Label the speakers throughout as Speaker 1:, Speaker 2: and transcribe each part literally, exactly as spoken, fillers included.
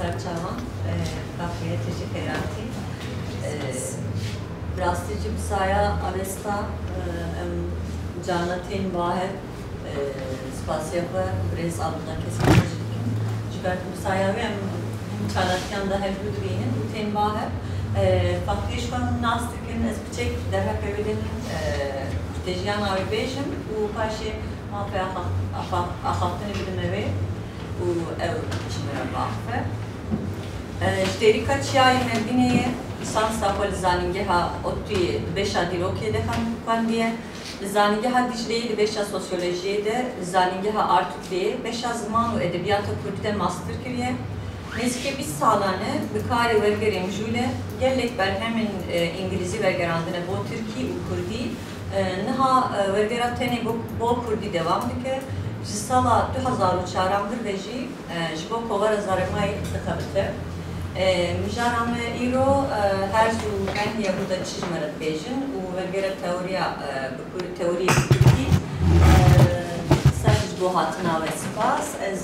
Speaker 1: Sarçavan, kafeye teşekkürati. Rastici Bisaya Avesta, Canatin Vahe, Spasyava, Brez Abla kesin. Cigar Bisaya ve Çalatyan da hep budvinin, Ten Vahe. Faktiş kanun nastikin espçek derha pevedin tejiyan abi beşim, bu paşe mafya ahattını bilmeve. و او چمرا باخته. اشتریکا چیای مبینی سانس تاپل زانینگه ها اوتی بهشا دیروکی ده هم کندیه. زانینگه ها دیجلی بهشا سوسیولوژی ده زانینگه ها آرتوکلی بهشا زمان و ادبیات کردی ماستر کریه. نزدیک بیست سالانه بکاری ورگریم جوله گلک بر همین انگلیسی ورگراندنه با ترکی و کردی نها ورگرات تنی با کردی devam dike. Jisala دو هزار و چهارمدر وجی جبو کوار زارمای دخابته. مجارم ایرو هر زو کنی یهودا چیز مرد بیشن و ورگر تئوریا بکور تئوری بکردی سرج بو هاتنا و سپاس از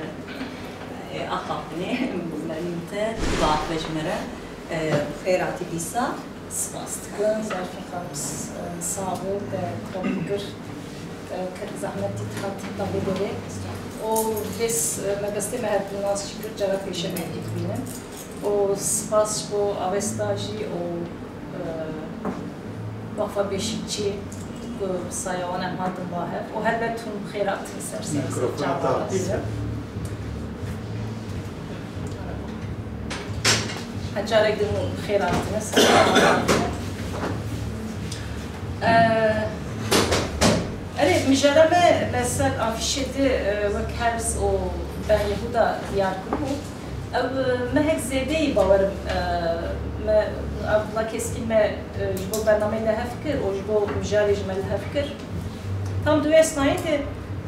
Speaker 1: آخابنی بمرنیته باق بجمره خیراتی بیسا.
Speaker 2: سپاس تکن زارفی خالص صابر کامگر که زحمتی تحتی تابیده و بس مقصد مهد ناس شکر جرا پیش مهدیک بینم و سپاس بو آوستاجی و وقفا بیشیچی که سایوان احمد الله و هر بتون خیرات سر سر جواب هجار يقدمون خيرات نسأل أريد مجرمة مثل أفشيدي وكهرس و بين يهودا ديار كله أو ما هيك زيادة باورم ما أبلا كيسكي ما جبوا برنامج لها فكر أو جبوا مجال يجمل لها فكر tam دوی اسنایده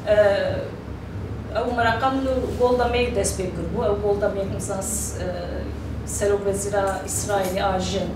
Speaker 2: أو مراقملو golda meir dest bu أو golda meir مثلا Serok Vezira İsrail'i ajın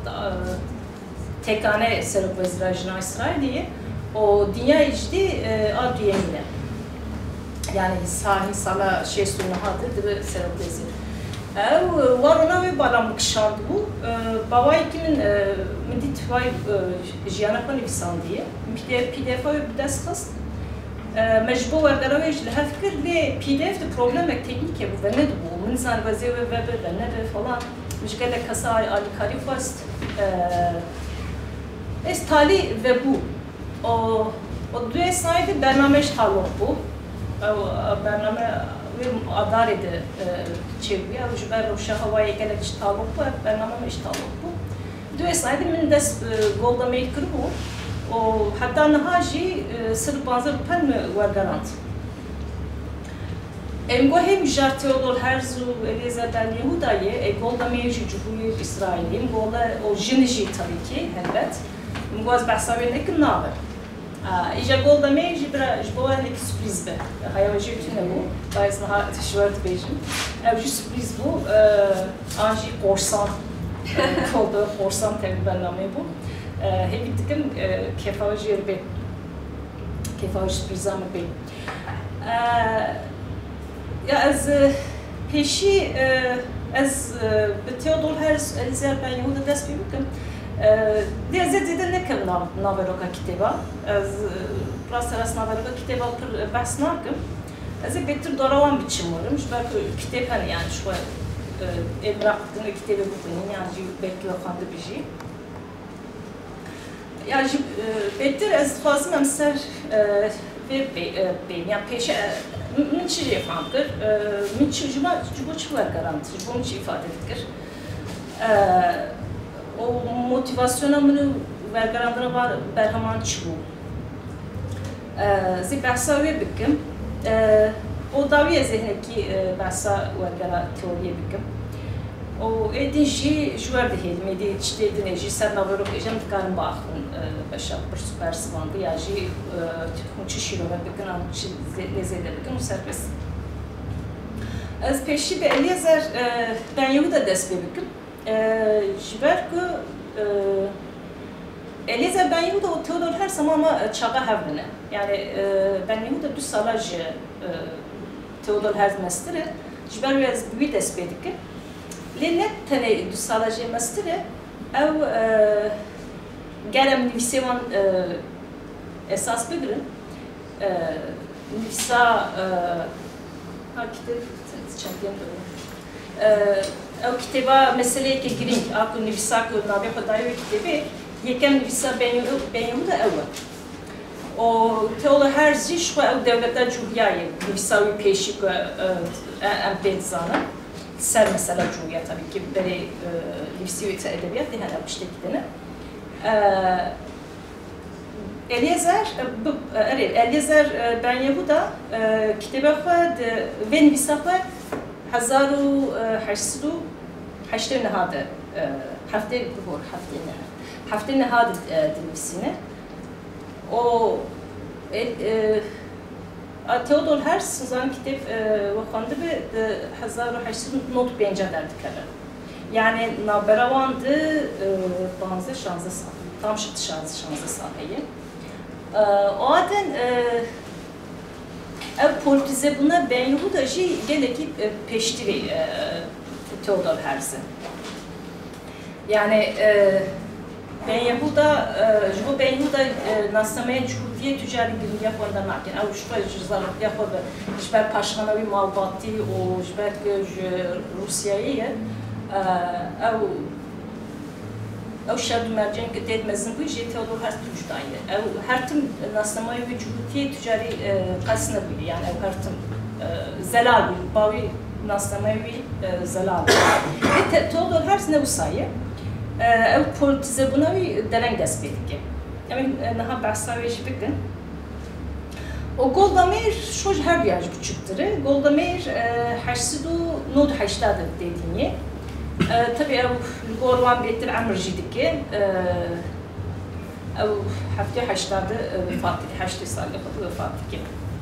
Speaker 2: tekane Serok Vezira ajına İsrail'i o dünya içti adriyemine yani sahi sala şey sunu hadı de Serok Vezira. Ev var ona ve balamlık şartı bu. Baba ikinin medit vay jiyana konu visan diye. P D F bir ders kast. مجبور وردارویش لهفکر لی پی دی اف problem teknik bu ve ne bu? İnsan vaziye ve web ve ne de falan. Müşkele kasa alikari fast. Es tali ve bu. O o dünya sayede bernameş talon bu. O bername ve adarede çeviriyor. O yüzden o şahvaya gelek talon bu. Bernameş talon bu. Dünya sayede min des golda mail kırı bu. و حتى نهاجي سر بازر بن ورغرانت امگو هم جار تئودور هرز و الیزا دن یهودایه اگولدا میجی جمهوری اسرائیل امگولا او جنجی tabii ki elbet امگو از بحثاوی نکن نابر ایجا گولدا میجی برا جبوه هنکی سپریز به hayavacı ütüne bu bayız naha tişört bejim evci sürpriz bu anji korsan kolda korsan tabi bername bu هی بیتکم کفایشی رو به کفایش بیزام به یا از پیشی از به تئودور هرز الیزار ben Yahuda ders birbirkim diye zedide ne kadar naveroka kitaba az rast rast naveroka kitaba per bahs nakim az betir doravan biçim varım şu belki kitap hani yani şu emrakın kitabı bu yani belki vakandı bir şey yani beter az fazla mesela ve benim ya peşe min çiğ yapandır min çiğ cuma cuma çıvar garanti bunu çiğ ifade edilir o motivasyonamını ver garantına var berhaman çıbu zi bahsa ve bikim o daviye zihneki bahsa ver gara teoriye bikim o edinci juar değil mi diye işte edinci sen navarok ejam tıkarım bakın başa bir süper sıvandı ya ji tütmüçü şiro ve bakın an lezzetli bakın o serbest az peşi be Eliezer ben Yahuda ders bebikim jiber ki Eliezer ben Yahuda o Teodor her zaman ama çağa havlene yani ben Yahuda düz salaj Teodor her mestere جبر ویز بی دست بیدی که لینت تنه دو ساله جمستره او گرم نویسی وان esas بگیرن نویسا ها کتاب چندین دارم او کتابا مسئله که گرینگ آکو نویسا که نابی خدایی کتابی یکم نویسا بینیو da ev. O teolo her ziş ve ev devlette cumhuriyet nüvisavi peşik ve empatizana. Ser mesela cumhuriyet tabii ki böyle nüvisavi edebiyat diye her işte gidene. Eliezer, Eliezer ben Yehuda kitabı ve nüvisavi hazaru haşsu haşte nehade hafte bu hafte ne hafte nehade nüvisine. O Theodor Herzl zan kitap vakandı ve hazar ve haşsın not bence derdiler. Yani naberavandı bazı şansı sahip, tam şıt şansı şansı sahibi. O aden ev politize buna ben bu da şey gene ki peştiri Theodor Herzl. Yani ben Yehuda, bu ben Yehuda nasılmaya Cumhuriyet tücari gibi yapılan nakin. Av şu kadar cüzdanı yapılan, işber paşmanavi malbati o işber Rusya'yı, av av şerdu merceğin ki dedmezin bu işe Theodor Herzl tücdayı. Av her tüm nasılmaya ve Cumhuriyet tücari kasına bili yani av her tüm zelal bili, bavi nasılmaya ve zelal. Ve Theodor Herzl ne usayı? ev politize buna bir delen dest bedik. Yani naha bahsaviş bikin. O Golda Meir şoj her bir yaş küçüktür. Golda Meir haşsidu nod haştadı dediğini. Tabii ev gorvan betir amrjidik ki ev hafta haştadı vefat etti. Haştı salı kadar vefat etti.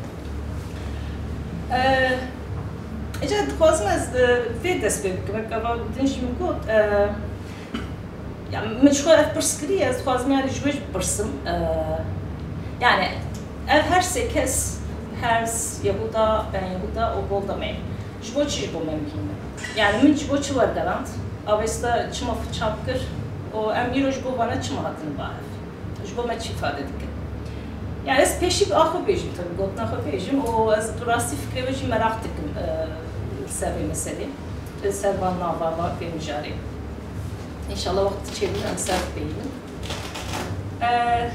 Speaker 2: Ece dikazım az ve dest bedik. Ama dinşim kod yani meşgul etperskriye az fazla yani jüj persım yani ev her sekes her Yehuda ben Yehuda o Golda Meir jüboçi bu mümkün yani min jüboçi var garant avesta çıma fıçapkır o emir jübo bana çıma hatını var jübo me ifade edik yani es peşi ahı bejim tabii gotna ahı bejim o az durasi fikre bejim merak tıkım sevi mesele servan nava var benim cari İnşallah vakti çeviren sert değilim. Ee,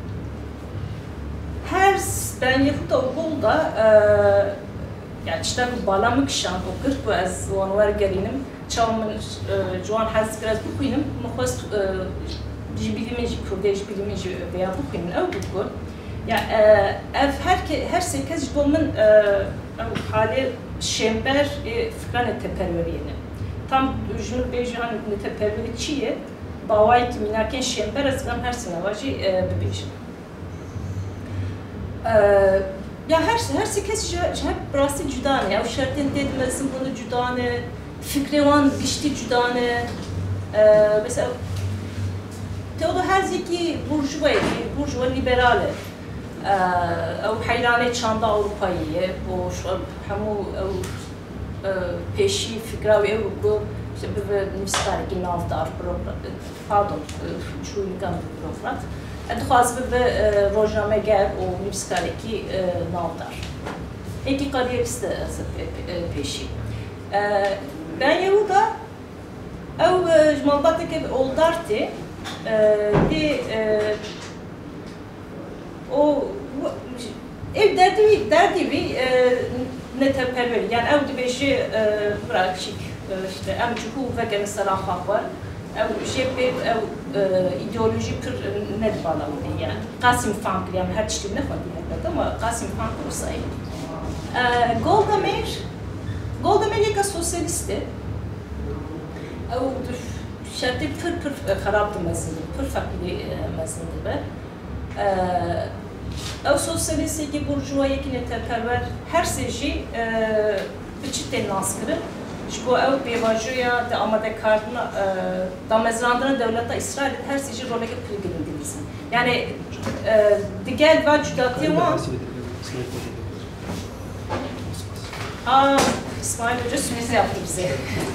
Speaker 2: her ben Yehuda okulda e, yani işte bu balamık şan o kırk bu az vanvar gelinim çavımın e, Juan Hazz biraz bu kuyunum muhas jibilimin jikurde jibilimin veya bu kuyunum ev bu kur ya ev her her sekiz jibolmun hali şember fikran teperveriyeni tam jünür bejhan neteperveri çiye bavayt minaken şember azgam her sene vacı bebejim. Ya her her sekiz hep burası cüdane ya şartın dedmezsin bunu cüdane fikrevan bişti cüdane mesela Theodor Herzl'ki burjuva burjuva liberale او حیرانه چند اروپایی و شو همو پیشی فکر و او گو به نمی‌سپاره که نافدار pardon şu ilgam profrat ادخواست به روزنامه گر و نمی‌سپاره که نافدار ایکی کاریه است پیشی ben Yehuda او جمالباتی که اولدارتی دی o ev derdi derdi bir neteperveri yani ev de beşi bırakışık işte em cuhu ve gene sarah var ev jebe ev ideoloji pür ne bana oldu yani Qasim Fank yani her çeşit ne fark eder ama Qasim Fank olsaydı Golda Meir Golda Meir ka sosyalisti ev şartı pür pür karabdı mesela pür fakir mesela be ev sosyalisti ki burjuva ki neteperver her şeyi biçite naskırı bu ev bevajoya da amade kardına da mezrandına devlette İsrail her şeyi role pilgrim yani diğer vacudati var. Aa İsmail Hoca sürpriz yaptı bize.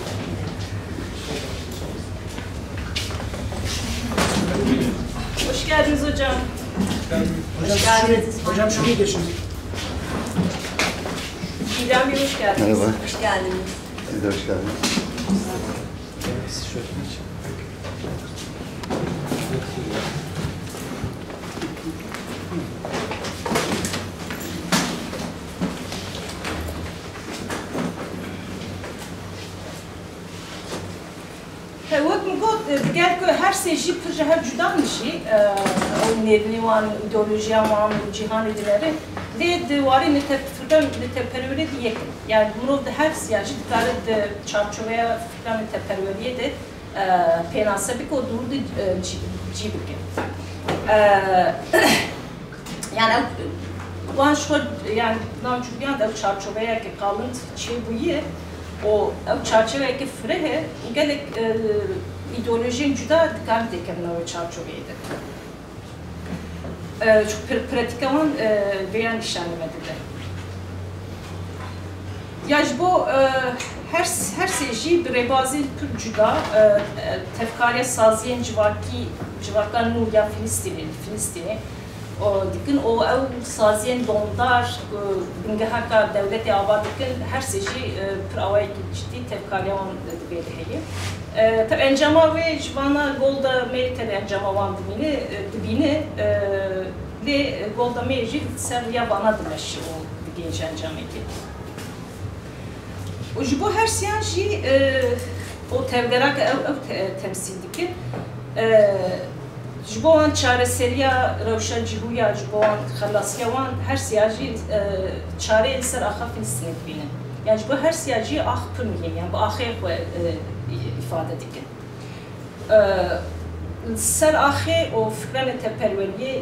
Speaker 2: Hoş geldiniz hocam.
Speaker 3: Hocam,
Speaker 1: Hoş geldiniz.
Speaker 3: şuraya, hocam şuraya geçin.
Speaker 2: İrem Bey hoş geldiniz.
Speaker 4: Merhaba,
Speaker 1: Hoş geldiniz.
Speaker 4: siz de hoş geldiniz.
Speaker 3: Siz şöyle geçin.
Speaker 2: وقت میگفت دیگر که هر سیجی پرجه هر جدا میشی او نیرنی وان ایدئولوژیا وان جهان دیلری دی دواری نتفکر نتپروری دیگه yani bunu da her siyasi dikkat çarçovaya fikran neteproveriye de penasabik o durdu cibike yani van şu yani namçuyan da çarçovaya ki kalın şey bu ye o çerçeveye ki frehe gelek ideolojinin cüda dikkat edelim o çerçeveydi. Çok pratikaman beyan işlenmediler. Yani bu her her şeyi bir rebazi pür cüda tefkariye saziyen civaki civakan Nuriye Filistinli Filistinli o dikin o ev saziyen dondar binge hakka devleti abadıkın her şeyi pür avay ciddi tefkariye on dibeli. Tabi encama ve civana golda meritel encama van dibini dibini ve golda meri ser yabana dileşi o genç encama ki. Bu her siyasi o tevgerak ev temsildiki جبوان چاره سریا روشن جهویا جبوان خلاصیوان هر سیاجی چاره سر آخر فلسطین بینه yani bu her siyasi ah pürmeyeyim yani bu ahir bu ifade edilir. Ser ahir o fikren teperveriye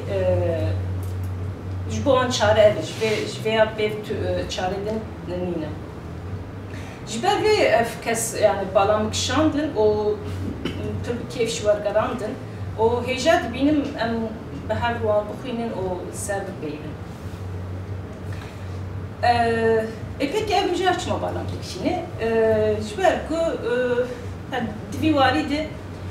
Speaker 2: bu an çare ediş ve veya bir çareden nine. Jiber ve kes yani balamık şandın o tür keyif şuvargarandın o hecad benim em her ruan bukhinin o servet beynin. E peki evimci açma bağlantık işini. Jiber ku divi valide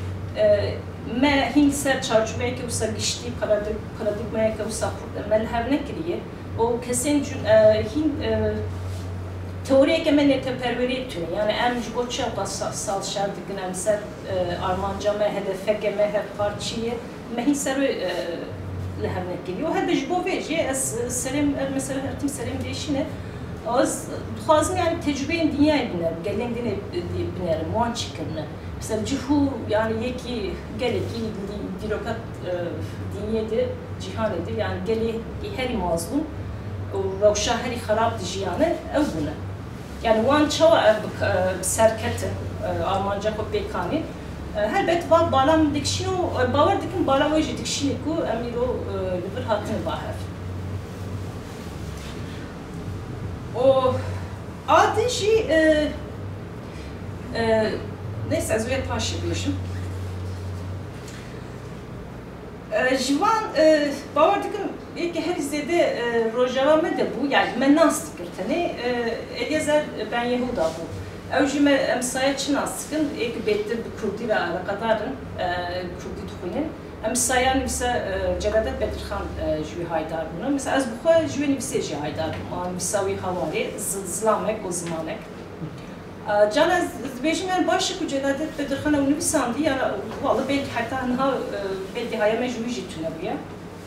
Speaker 2: me hin ser çarçubeye ki usa gişti paradigmaya ki usa melhevne kiriye o kesin hin teoriye ki men teperveri tüne yani em jiboça basa sal şardıgın em ser armanca me hedefe geme hep partiye me hin ser lehevne kiriye o hede jibo veji es serim mesela ertim serim değişine az xwazim yani tecrübeyin dünyayı biner, gelin dine binerim, muan çıkırını. Mesela cihu yani yeki geleki dirokat diniyedi, cihanedi yani geli heri mazlum ve şahri harap dijiyanı ev buna. Yani wan çava serketi Almanca ko bekani elbet var balam dikşino bavar dikin balam oje dikşini ku emiro bir hatını bahar. O adi şey e, e, neyse az önce taşıyabilirim. Jivan bavardıkın ilk her izledi rojavame de bu yani men nastıkır tane Eliezer ben Yehuda bu. Evcime emsaya Çin astıkın ilk bettir bir Kurdi ve alakadarın Kurdi tuğunin. Emsaya nifse Celadet Bedirhan jüvi haydar bunu. Mesela az bu kadar jüvi nifse jüvi haydar. Misavi havari, zılamek o zımanek. Cana bejim yani başı ku Celadet Bedirhan'a onu bir sandı yani vallahi belki hatta ha belki hayame jüvi jitüne bu ya.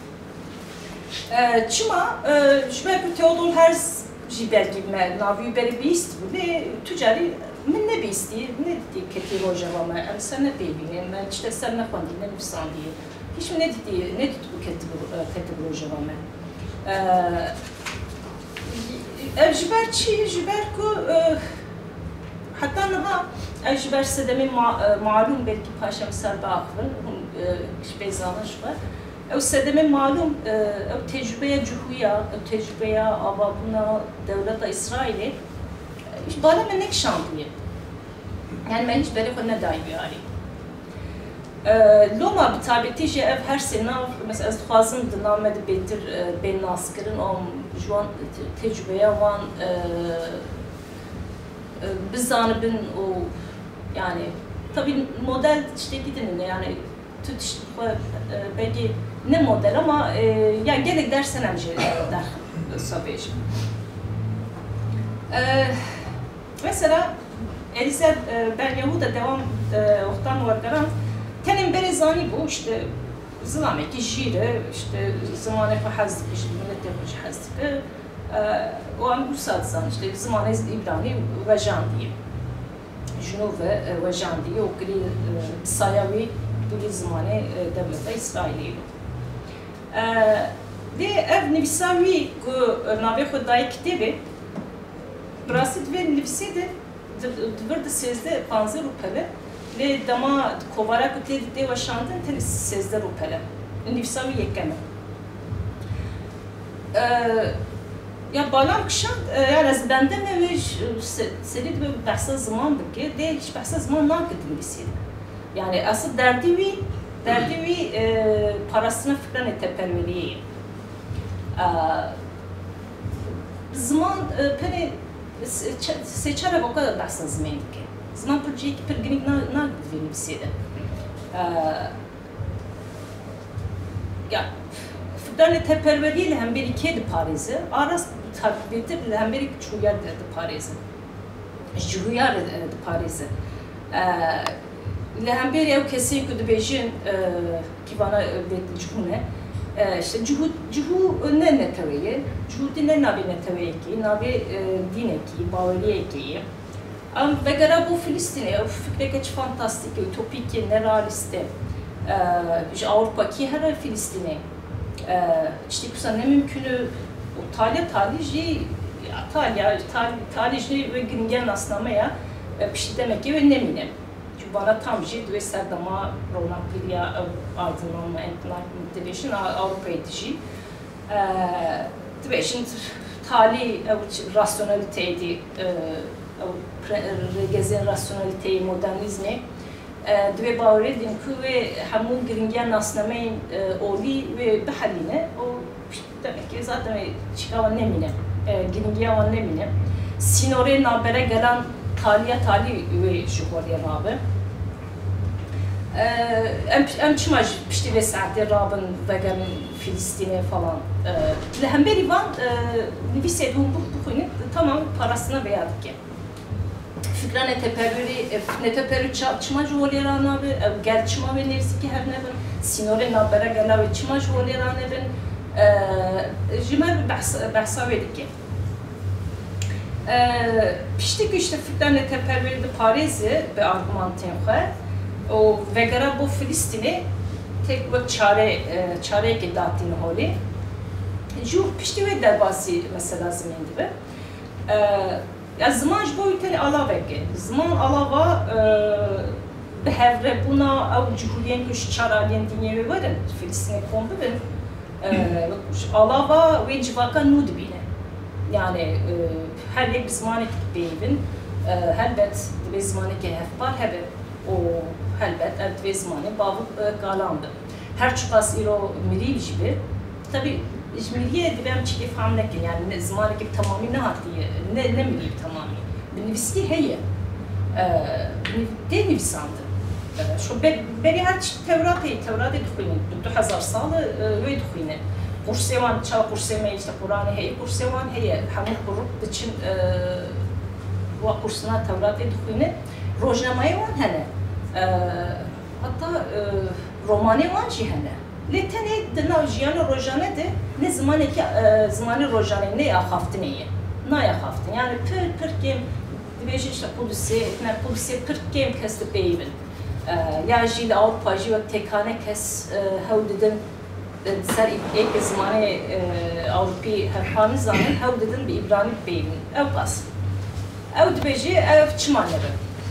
Speaker 2: Çıma jüvi ku Teodon her jiber gibi me navi beri bist bu ne tücari men ne bisti ne dedi keti rojavama em sen ne bebine men işte sen ne fandi ne nifsan diye hiç mi ne dedi ne dedi bu keti keti rojavama ev jiber çi jiber ku hatta naha ev jiber sedemin malum belki paşam serba aklın beyzanı jiber ev sedemin malum ev tecrübeye cuhuya ev tecrübeye ababuna devleta İsrail'i bana men nek şantiye. Yani ben hiç böyle ne dahi bir arayayım. Loma bir tabeti şey ev her sene mesela az fazla dinamede bedir ben naskırın o juan tecrübeye van bizanibin o yani tabii model işte gidin yani tut işte belki ne model ama ya gerek dersen hemce der sabıcı. Mesela Elisa ben Yahuda devam oktan var garan tenin berezani bu işte zamanki jire işte zamanı fahazdık işte millet yapmış hazdık o an bu saatten işte zamanı İbrani ve Jan diye Juno ve ve Jan diye o kri sayavi bu zamanı devlete İsrail'i de ev nefsavi ku navi Xudayı kitabı brasit ve nefsi de dvırdı sezde panzer rupele le dama kovara ku te de vaşandın te sezde rupele nefsavi yekeme ya balam kışan yani az bende mi ve seri de bahsa zamandı ki de hiç bahsa zaman nakıdım bisiydi yani asıl derdi vi derdi vi parasına fikren etepermeliği zaman pene seçere o kadar bahsa zamandı ki zaman projeyi per günlük nakıdım bisiydi ya fikren etepermeliği hem bir iki de Paris'i aras takip edip hem bir iki çuyar de Paris'i çuyar de Paris'i لهم بير يو كسي كده بيجين كيفانا بيت جهونه işte cuhud cuhu ne netaveye cuhudi ne nabi netaveye ki nabi dine ki baveliye ki am ve gara bu Filistin'e o fikre geç fantastik ütopik ki ne realiste işte Avrupa ki her Filistin'e işte kusan ne mümkünü o talya taliji talya taliji ve günden aslamaya bir şey demek ki ve ne minem bana tam şey ve serdama Ronald ya ardından entelektüel Avrupa yetişi. Tabii şimdi tali rasyonaliteydi, regezin rasyonaliteyi, modernizmi. Dve bağırı dinkü ve hamun giringen asnameyin oli ve behaline o demek ki zaten çıkavan nemine, giringen nemine. Sinore nabere gelen taliye tali ve şuhuriye nabe. Em çimaj pişti ve saati rabın vegan Filistin'e falan. Lehem beri van nefis bu bu konu tamam parasına verdik ki. Fikran eteperri neteperri çimaj oluyor nabe gel çima ve nefsi ki her neben sinore nabere gel ve çimaj oluyor neben jimer bahs bahsa verdik ki. Pişti ki işte fikran eteperri de Paris'i bir argümanten var. O vegara bu Filistin'e tek bir çare çare ki dağıttığını hali. Ju pişti ve derbası mesela zeminde ve ya zaman boyutları alaveke zaman alava behevre buna av cuhuliyen güç çaraliyen dinyevi varın Filistin'e kondu ve alava ve civaka nud bine yani her bir zamanı beyvin helbet bir zamanı ki hefpar hebe o helbet ev zamanı bağlı kalandı. Her çıkas iro miriv gibi tabi İzmir'ye de ben çıkıp hamlekin yani ne zamanı gibi tamamı ne hattı ne ne miriv tamamı. Bir nefsi heye de nefsandı. Şu beri her Tevrat'ı Tevrat'ı duhuyun. Dü hazar salı ve duhuyun. Kursevan çağ kurseme işte Kur'an'ı heye kursevan heye hamur kurup için bu kursuna Tevrat'ı duhuyun. Rojnamaya var hene. Hatta romanı var cihane. Letene de navjiyana rojane de ne zamanı ki zamanı rojane ne ya hafta neye? Ne ya hafta? Yani pır pır kem dibeşi işte polisi, ne polisi pır kem kesti beyvin. Ya jil Avrupa jil tekane kes havdedin ser ek zamanı Avrupa herhangi zaman havdedin bir İbrani beyvin. Ev pas. Ev dibeşi ev çimanları.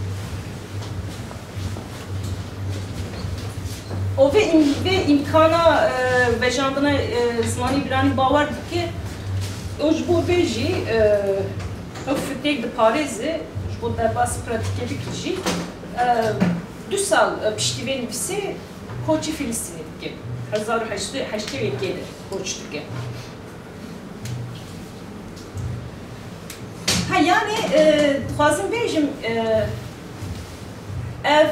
Speaker 2: O ve, im, ve imkana e, ve jandına e, zamanı İbrani bavardı ki o bu beji o fiktek de Paris'i bu derbas pratike fikri dü sal pişti ve nefsi koçi Filistin'e ki hazar haçtı haçtı ve gelir koçtu ki ha yani dixwazim bêjim ev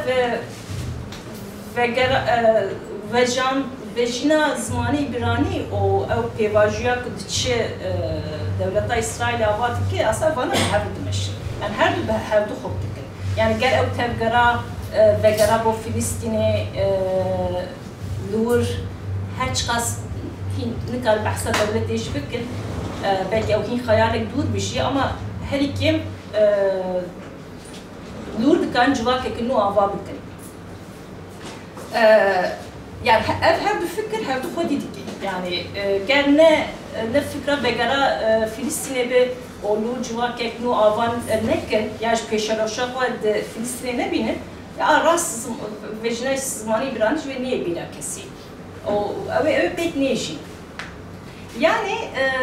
Speaker 2: vejan vejina zimanî biranî û ew pêvajiya ku diçe dewleta İsraîlê ava dike asa vana her du dimeşin. Yani her du her du xwe dikin. Yani gel ew tevgera vegera bo Filistînê lûr her çiqas hîn nikar behsa dewletê jî bikin belki ew hîn xeyalek dûr bişî ama herî kêm lûr dikan civakeke nû ava bikin. Yani ev her du fikir her du xwe dîdike. Yani gel ne ne fikra vegera Filistînê be o lûr civakek nû avan nekin ya ji pêşeroşa xwe di Filistînê nebînin ya rast vejina zimanî biranî ji wê niyê bîna kesî. O ew ew pek nêjî. Yani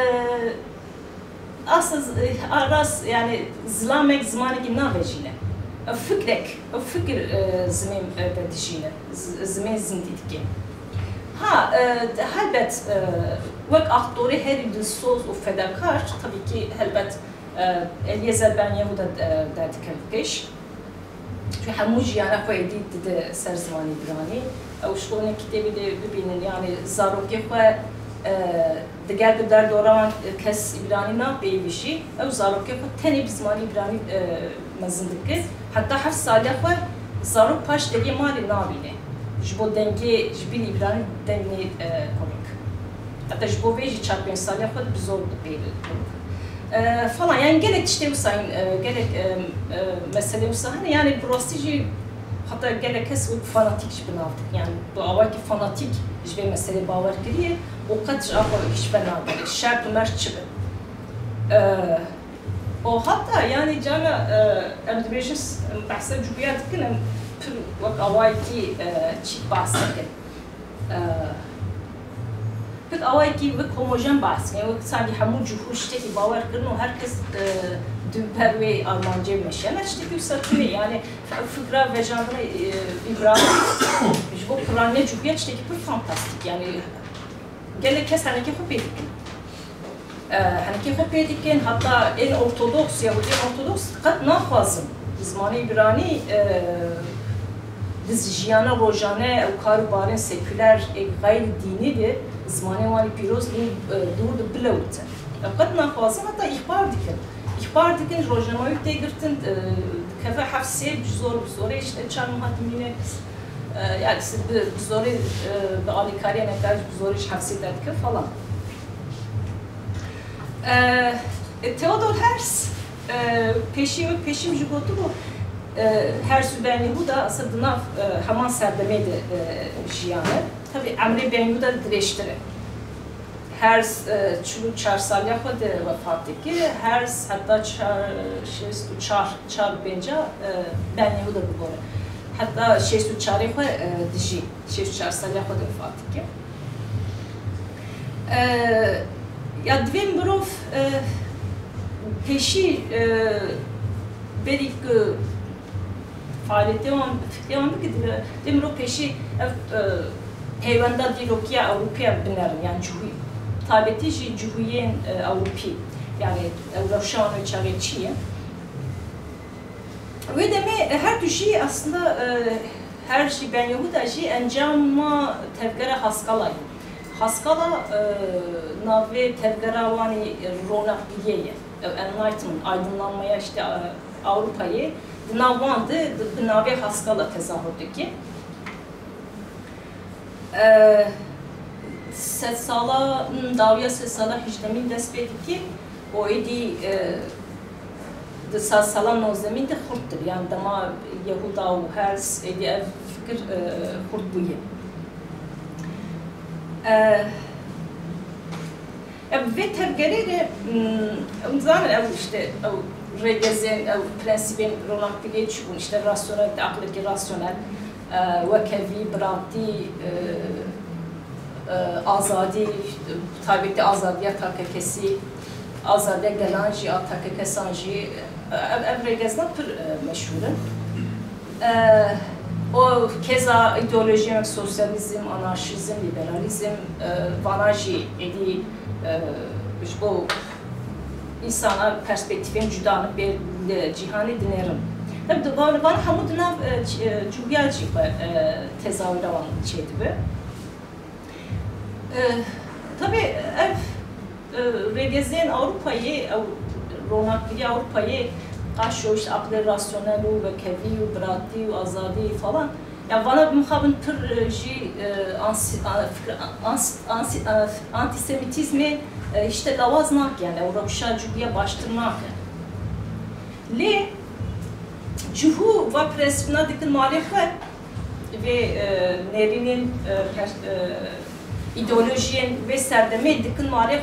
Speaker 2: asıl rast yani zilamek zimanekî navejîne. Ev fikrek, ev fikir zimên bedijîne, zimên zindî dike. Ha, helbet wek aktorê herî dilsoz û fedakar tabii ki helbet Eliezer Ben Yehuda da dike pêş. Çünkü hemû jiyana xwe êdî dide ser zimanî biranî. Ew ji xwe kitêbê de bibînin yani zarokê xwe diger bi derdora wan kes îbranî napêvîjî ew zarokê xwe tenê bi zimanî biranî mezin dike. Heta heft saliya xwe zarok paş devê malê nabîne. Ji bo dengê ji bîr îbranî dengê komîk. Heta ji bo vê jî çar pênc saliya xwe bi zor dibêje. Falan yani gerek işte wisa gerek mesele wisa hani yani rastî jî hatta gerek kes wek fanatik jî binavdik. Yani bu avakî fanatik ji vê meselê bawer kiriye o qet ji ava hiç benagere. Şert û mert çi bin. O hatta yani cana em dibêjin behsa cûbiya dikin em pir wek awayekî çî behs dikin. Pek awayekî wek homojen behs dikin. Wek sanî hemû cihû ştekî bawer kirin û herkes dûper wê Almancê meşe. Ne ştekî wisa tune yani fikra vejandina İbrahim ji bo Kur'anê cûbiya ştekî pir fantastik yani gelek kes henekî xwe pê dikin. Henekî xwe pê dikin hatta en ortodoks Yahudî ortodoks qet naxwazin zimanê biranî di jiyana rojane ew kar û barên seküler gayr dînî de zimanê wan pîroz dûr di bilewtin. Ew qet naxwazin hatta îxbar dikin. İxbar dikin rojnameyê tê girtin dikeve heft sêv ji zor bi zorê işte çar mihatîmîne yani bi zorê bi alîkariya nekar bi zorê ji heft sêv derdike falan. Theodor Herz pêşî wek pêşî ji gotibo Herz û Ben Yehuda asıl di nav heman serdemê de jiyane. Tabii Emre Ben Yehuda dirêjtir e. Herz çû çar saliya xwe de vefat dike. Herz heta şêst û çar çar pênca Ben Yehuda bigore. Heta şêst û çarê xwe dijî. Şêst û çar saliya xwe de vefat dike. Ya divê mirov pêşî berî ku faaliyetê wan fikrê wan bike divê mirov pêşî ev peywenda dîrokiya Ewropîya binerin yani cihû taybetî jî cihûyên Ewropî yani ew rewşa wan wê çavê çi ye. Wê demê her du jî aslında her jî Ben Yehuda jî encama tevgera Haskala ye. Haskala navê tevgera wanî ronaqbîyê ye. Enlightenment, aydınlanmaya işte Avrupa'yı navvandı, bi navê Haskala tezahür dike. Sed sala dawiya sed sala hicdemîn dest pê dike o êdî di sed sala nozdemîn de xurttir yani dema Yehuda û Herz êdî ev fikir xurt bûye. Vê tevgerê de em zanin ew işte ew rêgezên ew prensîbên ronaqbîliyê çi bûn işte rasyonel aqlekî rasyonel wekevî biratî azadî taybetî azadiya takekesî azadiya gelan jî a takekesan jî ev rêgezna pir meşhûr in. O keza ideolojiyek sosyalizm, anarşizm, liberalizm vana jî êdî ji bo insana perspektifin cüdanı bir cihanı dinerim. Tabii bana bana hamud nav cübya cıba tezahür olan şeydi bu. Tabii ev regezen Avrupa'yı, ronaklı Avrupa'yı karşı işte aklı rasyonel ve kevi, brati, azadi falan. Ya bana muhabın tır ji antisemitizmi işte lavaznak yani Avrupa cübya baştırmak. Le Cuhu ve presfina diktin maliyet ve nerinin ideolojiyen ve serdeme diktin maliyet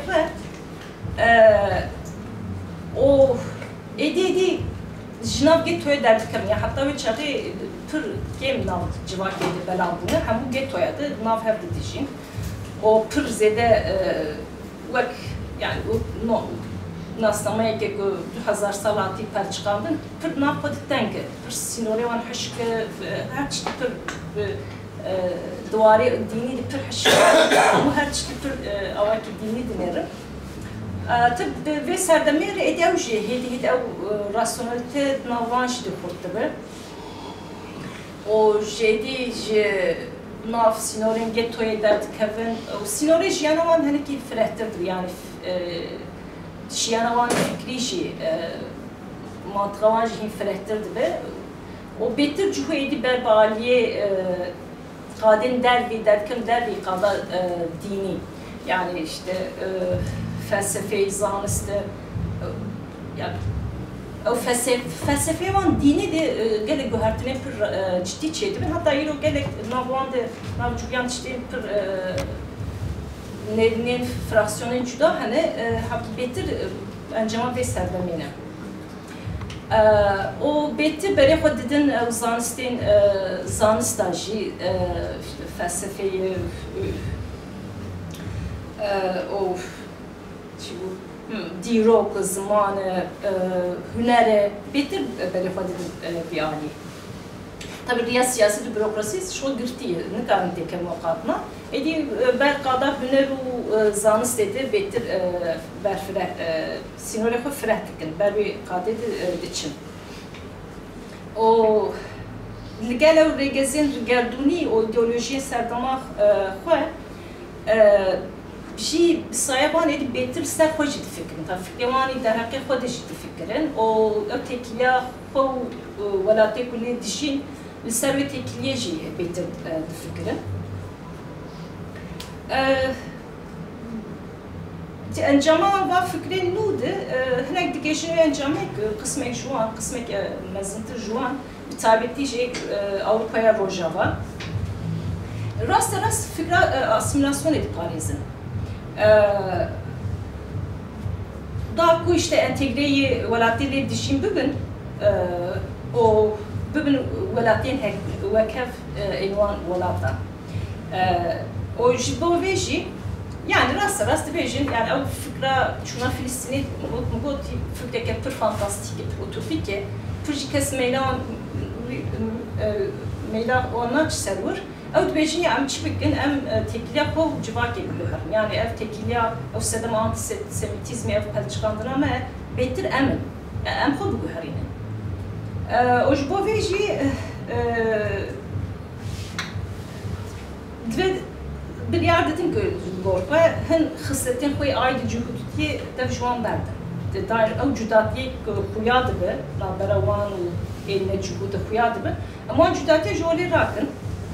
Speaker 2: o edi edi jinav getoya derdikim ya hatta ve çadı tır kem nav civak edi belandını hem bu getoya da nav hep dedişin o pır zede vak yani o naslamaya ki du hazar salati per çıkardın pır nav paditten ki pır sinorevan haşkı her çeşit pır duvarı dini pır haşkı ama her çeşit pır avaki dini dinerim. Tabii ve serdemir edevci hedi hedi ev rasyonelite navanç de kurttu o jedi je nav sinorin getoya derdi kevin o sinore jiyanavan hani ki frehtirdir yani jiyanavan fikri şey mantıkavan jihin frehtirdi be o betir cuhu edi berbaliye kadın dervi derdim dervi kadar dini yani işte felsefe, zaniste, yani o felsefe, felsefe van dini de gele göhertine pır ciddi şeydi. Ben hatta yiro gele navvan de navcuyan işte pır nerinin fraksiyonun cüda hani haki betir encama beserdemine. O betir beri xodidin zanistin zanistajı işte felsefeyi o dîrok, zamanı, hünere betir beri xodidin bir ali. Tabii riya siyasi bürokrasi şu girtiye ne kadar tekem vakatına. Edi ber kadar hüner u zanist dedi betir ber fre sinore xo frehtikin ber bir kadet için. O ligel regezin gerduni o ideolojiye serdama xo bir sayaban edi betir ser xo jid fikrin. Ta fikrani der hakkı xo de jid fikrin. O ötekiya xo velate kulli dişin لسر تكليجي بيت الفكرة. أنجما وفكرة نود هناك دقيشة أنجما قسمك جوان قسمك مزنت جوان بتعبتي شيء أوروبا روجافا. راست راست فكرة أسيميلاسyon edip Paris'in. Daha ku işte entegreyi velateli dişim bugün o bugün velatin hek vekaf invan velata. O jibo veji yani rast rast vejin yani o fikra şuna Filistin'i bu bu fikre pür fantastik utopik pür kesmeylan meylan ona server o vejin ya am çıbıkın am tekliya ko civak ediyor yani ev tekliya o sedem antisemitizmi ev pelçikandına ama betir emin am ko bu harine o jibo veji dve bir yer dedim ki Avrupa hen xisletin koy aydı cühudiyye dev şu an berdi. Dair o cüdatiye kuyadı be, laberavan o eline cühudu kuyadı be. Ama cüdatiye joli rakın.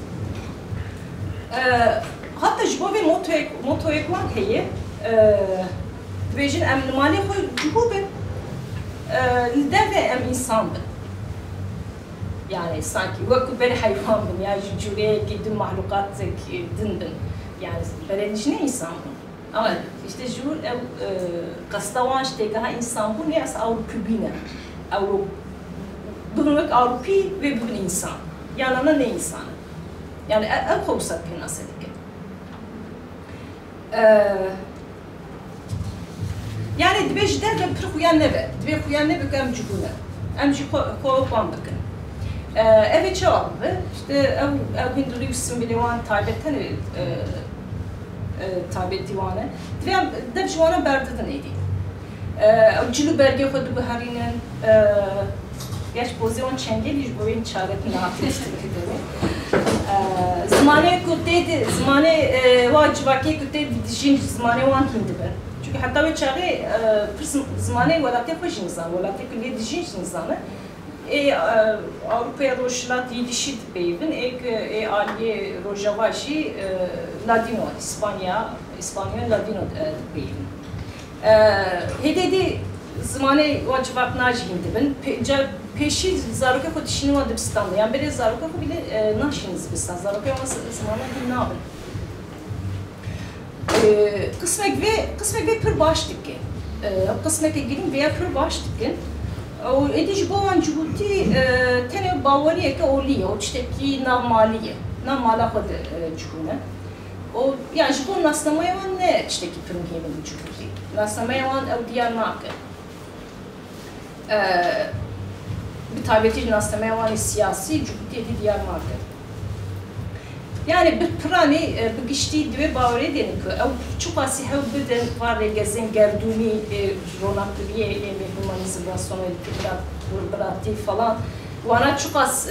Speaker 2: Hatta jibo ve motoya motoya kuan heye dvejin em numane koy cühu be. Deve em insan be. Yani sanki vakit beri hayvan bin ya cücüye gidin mahlukat din bin. Yani belediyeci ne insan bu? Ama işte jur kastavan işte daha insan bu ne as Avrupa bine. Avrupa bugün vak Avrupa ve bugün insan. Yanına ne insanı? Yani el kovsak bir nasıl ki? Yani dve jder ve pır kuyan ne be? Dve kuyan ne be em cübune? Em jü kovan bakın. Evet cevabı işte ev ev hinduriyusun bilivan taybetten taybet divanı. Ve dev juvana berdedin idi. جلو برگه خود بهرینن گش بازی اون چنگلیش با این چارت نهاتیش می‌کنه. زمانه کودت زمانه واجباکی کودت دیشین زمانه وان هندی بر. چون حتی به چاقی پس زمانه ولاتی خوش نزان ولاتی کلی دیشین نزانه. ای اروپای روشلات یدیشید بیبن ایک ای آلیه روجاواشی لادینو اسپانیا اسپانیا لادینو بیبن. هدیدی زمانه واجبات ناجیند بن جا پیشی زاروکه خودشینی و دبستانه یعنی بری زاروکه خو بile ناشینیز بستان زاروکه ama زمانه bir ne yapın kısmek ve kısmek ve pür baştık ki kısmek gelin veya pür baştık ki o edici bu an Cibuti tane Bavariye ki oliye o çteki namaliye namala kod Cibune o yani bu naslamaya var ne çteki pür gelin Cibuti naslamaya var o Diyarbakır bir tabeti naslamaya var siyasi Cibuti'de Diyarbakır yani bir prani bir geçtiği diye Bavariye denik o çok asi hev birden var gezin gerduni ronakliye ve humanizasyon bıraktı falan ona çok az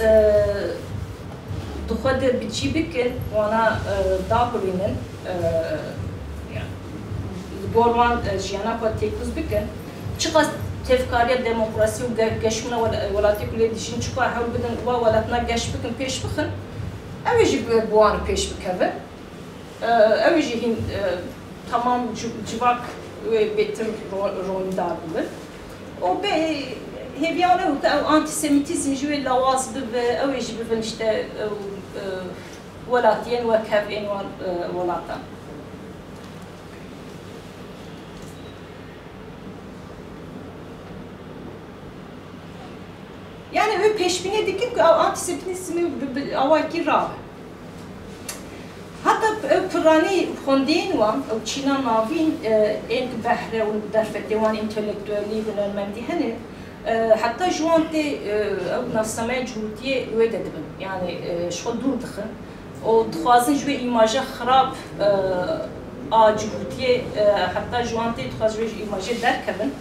Speaker 2: duhade biçibik ona dağılının gorman jiyana pat tekuz biken çok az tefkariye demokrasi ve geçmine velatı kule dişin çok hev birden ve velatına geç biken peş biken evci bu anı peş bikeve evci tamam civak ve betir rolü dağılır. O be heviyane antisemitizm ve lavazbı ve evci bir işte velatiyen ve kevin var velatan. Yani öyle peşbine dikip antisemitizmi avaki rav. Hatta prani Hondin wan, Çin'a navin en bahre ve derfette wan entelektüelli hünermendi hani hatta şu anda nastamaya Cibuti'ye öyle dedim. Yani şu dur dıkın. O tıkazın şu imaja xarab a Cibuti'ye hatta şu anda tıkazın şu imaja derkebin.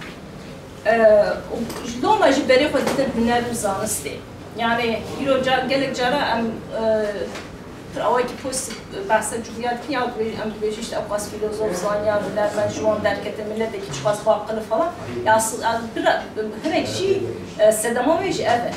Speaker 2: Loma ji berê xwe didin huner û zanistê. Yani îroca gelek cara em awayekî post behsa cûriya dikin ya em dibêjin işte ew qas filozoof zaniya hunermend ji wan derkete milletekî çi qas baqil falan. Ya hinek jî sedema wê ji ev e.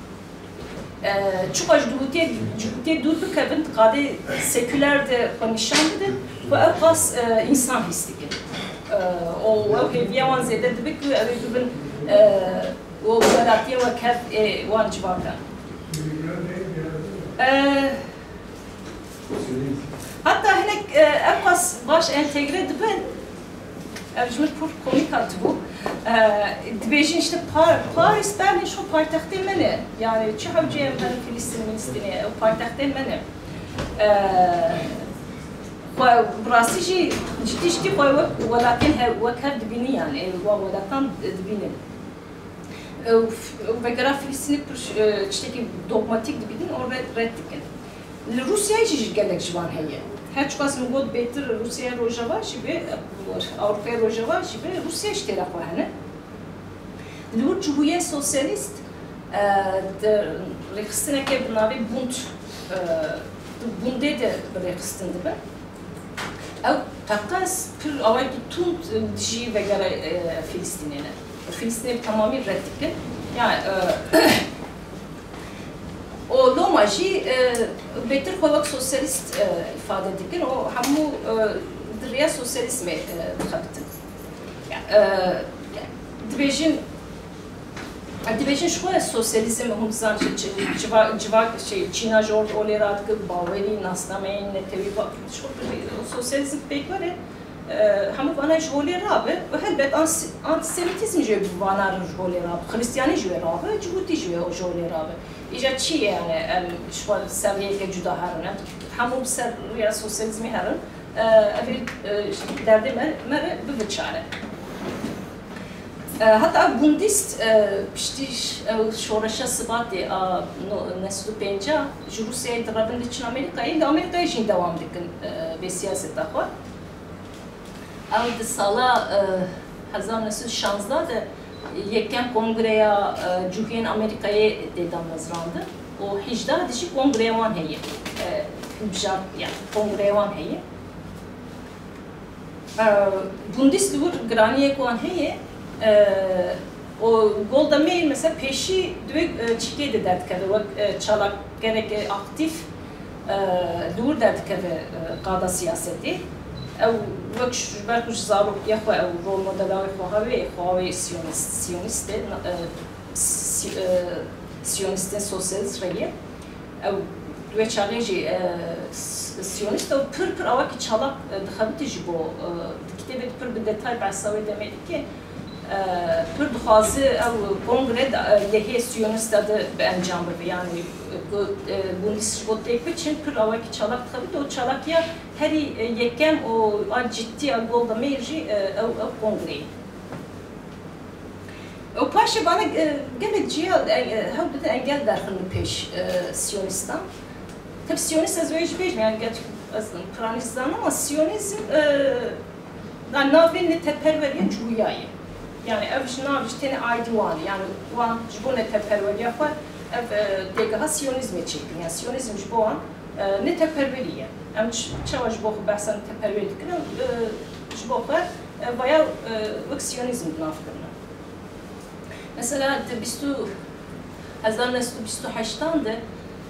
Speaker 2: Çuqa ji Cibutiye dûr bikevin qadê seküler de xwe nîşan bidin û ew qas însan hîs dikin. او هیویا وان زیاده دبی که اوی ببین و ولاتیه و کف وان جوابه. hatta hinek evkas baş entegre dibin. Evcimir pur komik attı bu. Dibêjin işte Paris, Berlin şu paytaxtê me ne? Yani çi hewceyê em herin Filîstînê, Filîstînê ew paytaxtê me ne? براستی جی جدیش کی پای وقت ولاتین هر وقت دبینی یعنی و ولاتان دبینی. و اگر فلسطینی پر چیزی dogmatik dibinin o red dikin. Rusya'yı çiğ gelek civan heye. Her çok az mugod betir Rusya rojava gibi Avrupa rojava gibi Rusya işte rakva hani. Lur Cumhuriye Sosyalist de reksine ki binavi bund bunde de reksinde be. Ev takas pür avay tutun dişi ve gara Filistin'e. Filistin'e tamamı reddikin. Yani o lomaji betir kolak sosyalist ifade edikin. O hamu diriya sosyalizme tıkabitin. Dibêjin dibêjin şu sosyalizm humzan civa civa şey Çin'a jord olerat ki baveri nasnameyin netevi şu sosyalizm pek var ya hamu bana jolera ve elbet antisemitizm jö bana jolera Hristiyani jö rabe Cibuti jö jolera ve icat çi yani şu seviyeye ki juda harın hamu ser ya sosyalizmi harın evi derdi mer mer bir çare hatta bundist piştiş şoraşa sıbatı neslu penca Rusya'yı tarafından için Amerika'yı da Amerika'yı için devam dikin ve siyaset var. Ama sala هزار نسل شانزده ده یکم کنگره‌یا جوهین آمریکایی دیدم نظرانده و هجده دیشی کنگره وان هیه بجار yani کنگره وان هیه Bundesliga graniye kuan heye o Golda Meir mesela peşi dve çike dert kere ve çalak gerek aktif dur dert kere qada siyaseti ev vak şber kuş zarok yaxwa ev rol model xwahavi xwahavi siyonist siyonist siyonist sosyalist reye ev dve çalıcı siyonist ev pır pır avaki çalak dixabiti ji bo kitêbê pır bi detay behsawê demêdî ki pır dixwaze ev kongre lehê siyonist de bi encam bibe yani Bundesliga têk biçin pır avaki çalak dixabit o çalakiya herî yekem o a ciddi a Golda Meir jî ew ew kongreyê o paşê bana gelek ciya hew dide engel derxin pêş siyonistan tabi siyonist ez wê jî bêjim yani geç Pranizdan ama Siyonizm yani navê neteperweriya Cûyayê yani ev ji nav ji tenê aydî wan yani wan ji bo neteperweriya xwe ev dêgeha Siyonizmê çêkin yani Siyonizm ji bo wan neteperwerî ye em çawa ji bo xwe behsa neteperwerî dikirin ji bo xwe vaya wek Siyonizm di nav kirine mesela di bîstu hezar ned û bîstu heştan de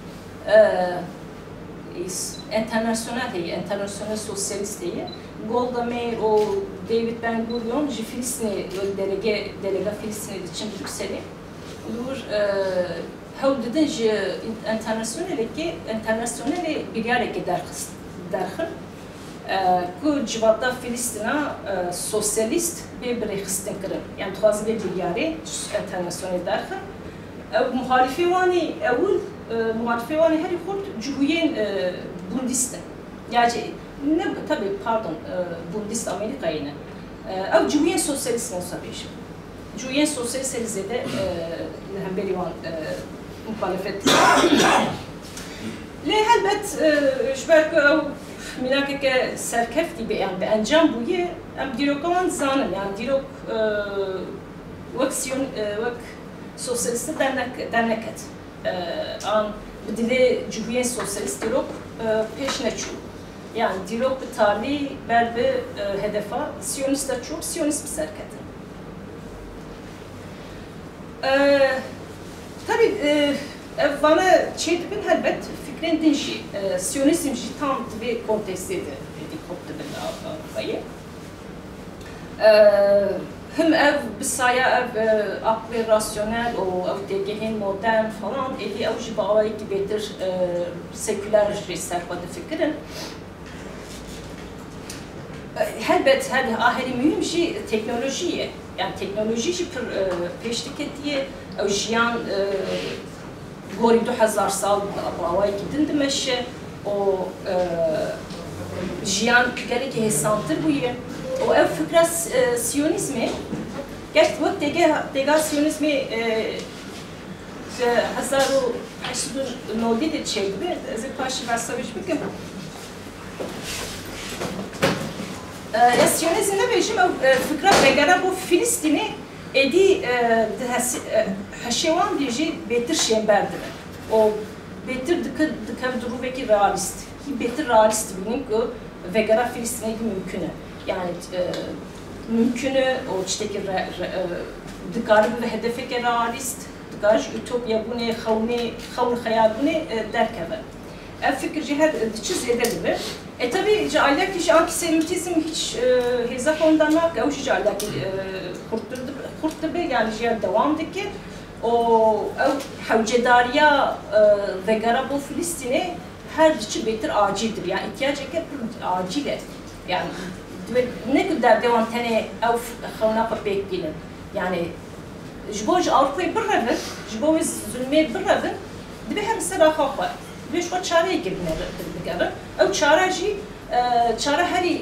Speaker 2: internasyonel heye, internasyonel sosyalist heye. Golda Meir o David Ben Gurion ji Filistinê delege delega Filistinê diçin Brükselê. Dur hew didin ji internasyonelekê internasyonelê biryareke derxist derxin ku civata Filistina sosyalist bê birêxistin kirin. Yani dixwaze bê biryarê internasyonel derxin. Ev muhalifê wanî ewil muhalifê wanî herî xurt cihûyên Bundistin. Yani ne tabii pardon Bundist Amerikayê ne. Ev cihûyên sosyalist ne sabêjim. Cihûyên sosyalist herî zêde li hemberî wan muhalefet. Lê helbet ji ber ku ew mînakeke serkeftî bi yani bi encam bûye em dîroka wan zanin yani dîrok wek siyon wek sosyalist dernek derneket. An bi dilê cihûyên sosyalist dîrok pêş neçû. Yani dîrok bi talî ber bi hedefa siyonist de çû, siyonist bi serketin. Tabii ev vana çê dibin helbet fikrên din jî siyonizm jî tam divê kontekstê de dîkop dibin Avrupayê. Him ev bi saya ev aklê rasyonel û ev dêgehên modern falan êdî ew jî bi awayekî bêtir seküler jî serxwe difikirin. Helbet her herî mühim jî teknolojî ye. Yani teknolojî jî pir pêş diketiye ew jiyan gorî du hezar sal bi awayekî din dimeşe û jiyan gelekî hêsantir bûye. O ev fikra Siyonizmê geç wek dêge dêga Siyonizmê hezar û heşt û nodî de çêdibe ez ê paşî behsavê jî bikim. Ya Siyonizm nebêjim ew fikra vegera bo Filistînê êdî heşê wan de jî bêtir şêmber dibin. O bêtir dike dikev di rûvekî realîst. Hî bêtir realîst dibînin ku vegera Filistînê de mümkün e. Yani e, mümkünü o tiştekî dikar bi hedefeke realîst, dikar ji ütopya bûnê xewnê xewn xeyal bûnê derkeve. Ev fikir jî her diçi zêde dibe. E tabii ji aliyakî ji antisemitizm hiç hêza ondan nak, ew jî ji aliyakî xurt dibe yani jî devam dike. O ew hewcedariya vegera bo Filistînê her diçi bêtir acildir. Yani ihtiyaceke acil e. Yani ne kadar devam tane ev xewna xwe pêk bînin. Yani ji bo ji Avrupayê birrevin, ji bo wê zulmê birrevin, dibe her sera xwe xwe. Dibe ji xwe çareyekê bigerin. Ew çare jî çare herî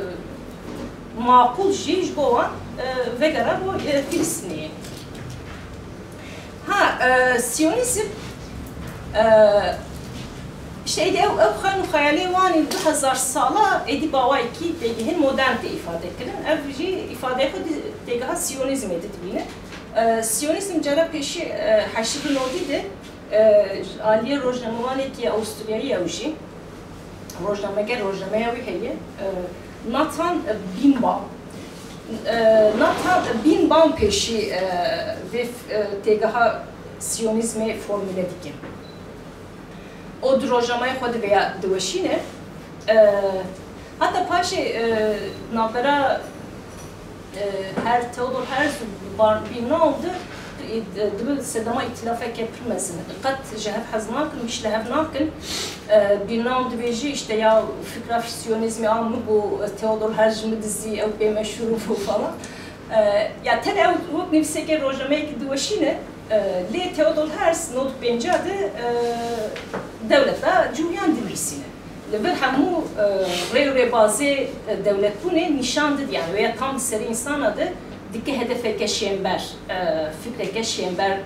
Speaker 2: maqûl jî ji bo wan vegera bo Filistînê. Ha, Siyonizm işte edi ev ev xayal xayali vani dü hezar sala edi bava iki degihin modern de ifade kirin. Ev jî ifade xwe degiha Siyonizm edit bîne. Siyonizm cara peşi heşîdû nodî de aliye rojnamevanekî Avusturyayî ew jî rojnameger rojnameya wî heye Nathan Birnbaum Nathan Birnbaum peşi ve degiha Siyonizmê formüle dikin. O rojnameya xwe diveya diweşîne hatta paşê navbera her Theodor Herzl bîna oldu dibe sedema îtilafeke pir mezin. Qet ji hev hez nakin, miş li hev nakin. Bîna dibêjî işte ya fikra Siyonizmê a min bu Theodor Herzl mi dizî ew pê meşhûr bû falan. Ya ten ew wek nivîseke rojnameyekî diweşîne lê Theodor Herzl nod pênca de dewleta Cumhuriyan dinivîsîne. Li vir hemû rê û rêbazê dewletbûnê nîşan did yani veya tam serî insana de dike hedefeke şêmber, fikreke şêmber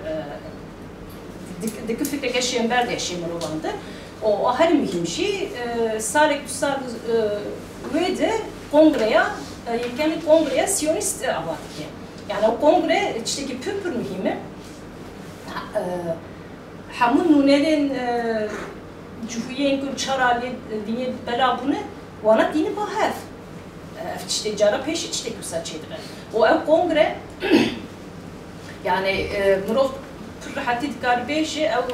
Speaker 2: dike fikreke şêmber de şêmirovan de. O her mühim jî salek du sal wê de kongreya yekemî kongreya Siyonist ava dike. Yani o kongre tiştekî pir pir mühim e. Hemû nûnerên Cumhuriyên ku çar aliyê dînê bela bûne wana dînî bahev. Ev tiştê cara pêşî tiştek wisa çêdibin. O ev kongre yani mirov pir rehetî dikarî bêje ew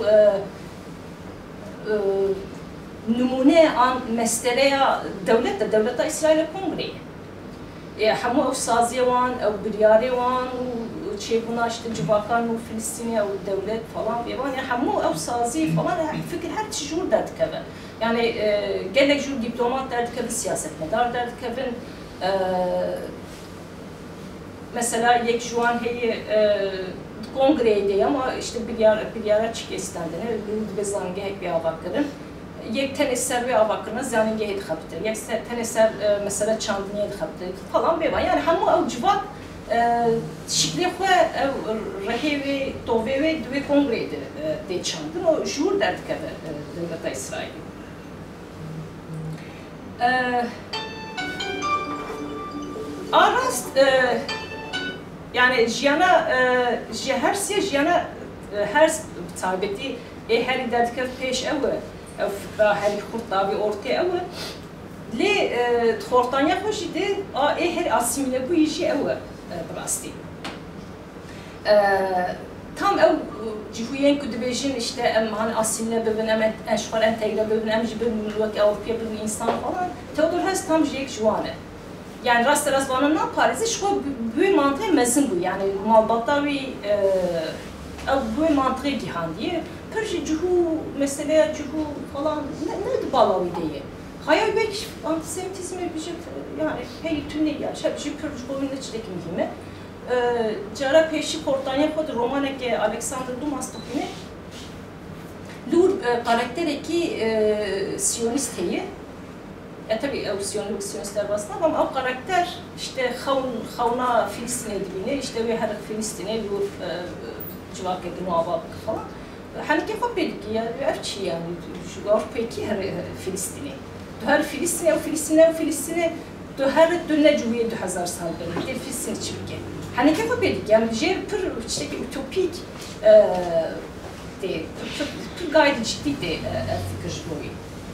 Speaker 2: numune an meseleya devlet de devleta İsrail kongreyê. Hemû ew saziye wan, ew biryarê wan û çêbûna işte civakan û Filistînê ew devlet falan vê wan yani hemû ew sazî falan fikir her tişî jûr derdikeve. Yani gelek jûr diplomat derdikevin, siyasetmedar derdikevin. Mesela yek şu an heye kongreydi ama işte bir yer bir yere çık istendine bir bezange hep bir avakırın. Yek teneser ve avakırınız yani gehit kaptır. Yek teneser mesela çandiniye kaptır falan bir var. Yani hemû ev civat şikli xwe ev rehe ve tove ve dve kongreydi de çandın o jûr derdikeve devleta İsrail. Arast yani jiyana jihersiye jiyana her tabeti e her derdikev peş ev ev fikra her xurta bir orta ev li xortanya xoşi de a e her asimile bu işi ev brasti tam ev Cumhuriyên ku dibêjin işte em hani asimile bibin em eşxwar entegre bibin em ji bin wek Ewropî bin insan falan Theodor Herzl tam ji yek ciwane. Yani rast rast bana ne Paris'e şu bu mantığı mezun bu yani malbata ve bu mantığı gihan diye Perşi cuhu meseleye cuhu falan ne ne bağlı diye. Hayal belki antisemitizme bir şey yani hey tünne ya şap şey Perşi komünün içindeki mühime. Cara peşi portanya kod romaneke Alexander Dumas topine lur karakterdeki Siyonist heyi. Ya tabii Siyonist Siyonistler basına ama o karakter işte xavun xavuna Filistin'e dibine işte ve her Filistin'e lur civak edin o avak falan. Hani ki kopyadık ya evçi yani şu Avrupa'daki her Filistin'e. Her Filistin'e o Filistin'e o Filistin'e her dönne cumhuriyet hazar salgın. Bir Filistin çıkıyor. Hani ki kopyadık yani bir pır işte ütopik de pır gayet ciddi de fikir boyu.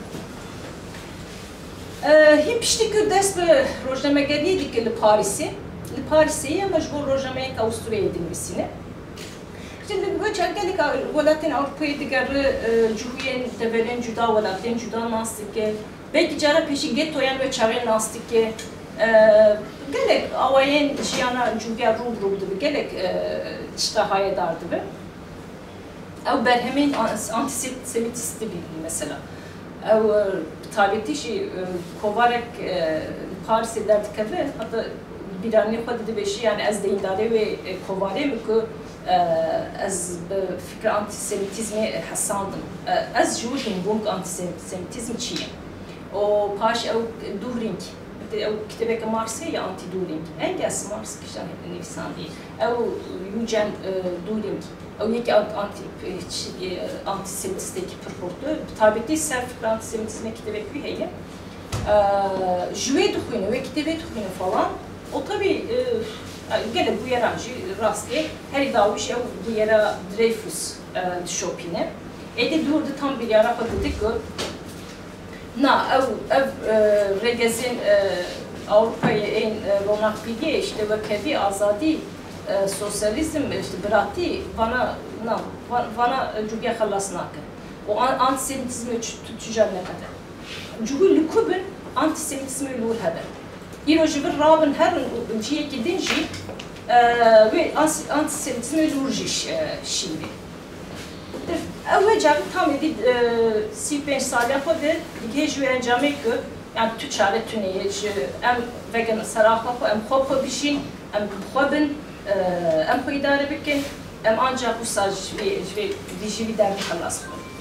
Speaker 2: Hep işte ki ders be rojnamegeriye dikili Paris'i. Li Paris'e mecbur rojnameyek Avusturya'ya edilmesine. Şimdi bu çelgelik velatin Avrupa'yı diğeri Cumhuriyet develen cüda velatin cüda nastike. Belki cara peşi gettoyan ve çaren nastike. Gelek avayen jiyana Cumhuriyet ruh ruhdu gelek iştahaya dardı be. Ev berhemin antisemitist bir mesela. Ev tabeti şey kovarek Paris'e derdik eve hatta bir anne xwe dibêjî yani ez deyindarê wê kovarê min ku ez bi fikra antisemitizmê hesandim. Ez ji wir hînbûn ku antisemitizm çi ye. O paş ew du hirîng او كتابك مارسية أنتي دولينج أنجاس مارس كشان نفسان دي أو يوجد دولينج أو يك أنتي أنتي سيمتستيك بربورتو بتابعتي سالف أنتي سيمتسمي كتابك في هي جوي دخونه ve kitebe dخونه falan o tabii gene bu yaramcı rastgele her davuş ya bu yara Dreyfus Chopin'e ede durdu tam bir yara dedik ki na ev ev regezin Avrupa'yı en ronak bilgi işte ve kendi azadi sosyalizm işte bıraktı bana na bana cüge halasnak o antisemitizmi tutucular ne kadar cüge lükubun antisemitizmi olur haber İroji bir rabın her ciye gidince ve antisemitizmi olur şimdi Evvel cevap tam edip si beş sal yapmadı, gece öğrencime ki yani tüccarı tüneye, em vegan sarahla em khopa bir şey, em khobin, em idare bikin, em ancak bu sadece ve ve dijivi derdi halas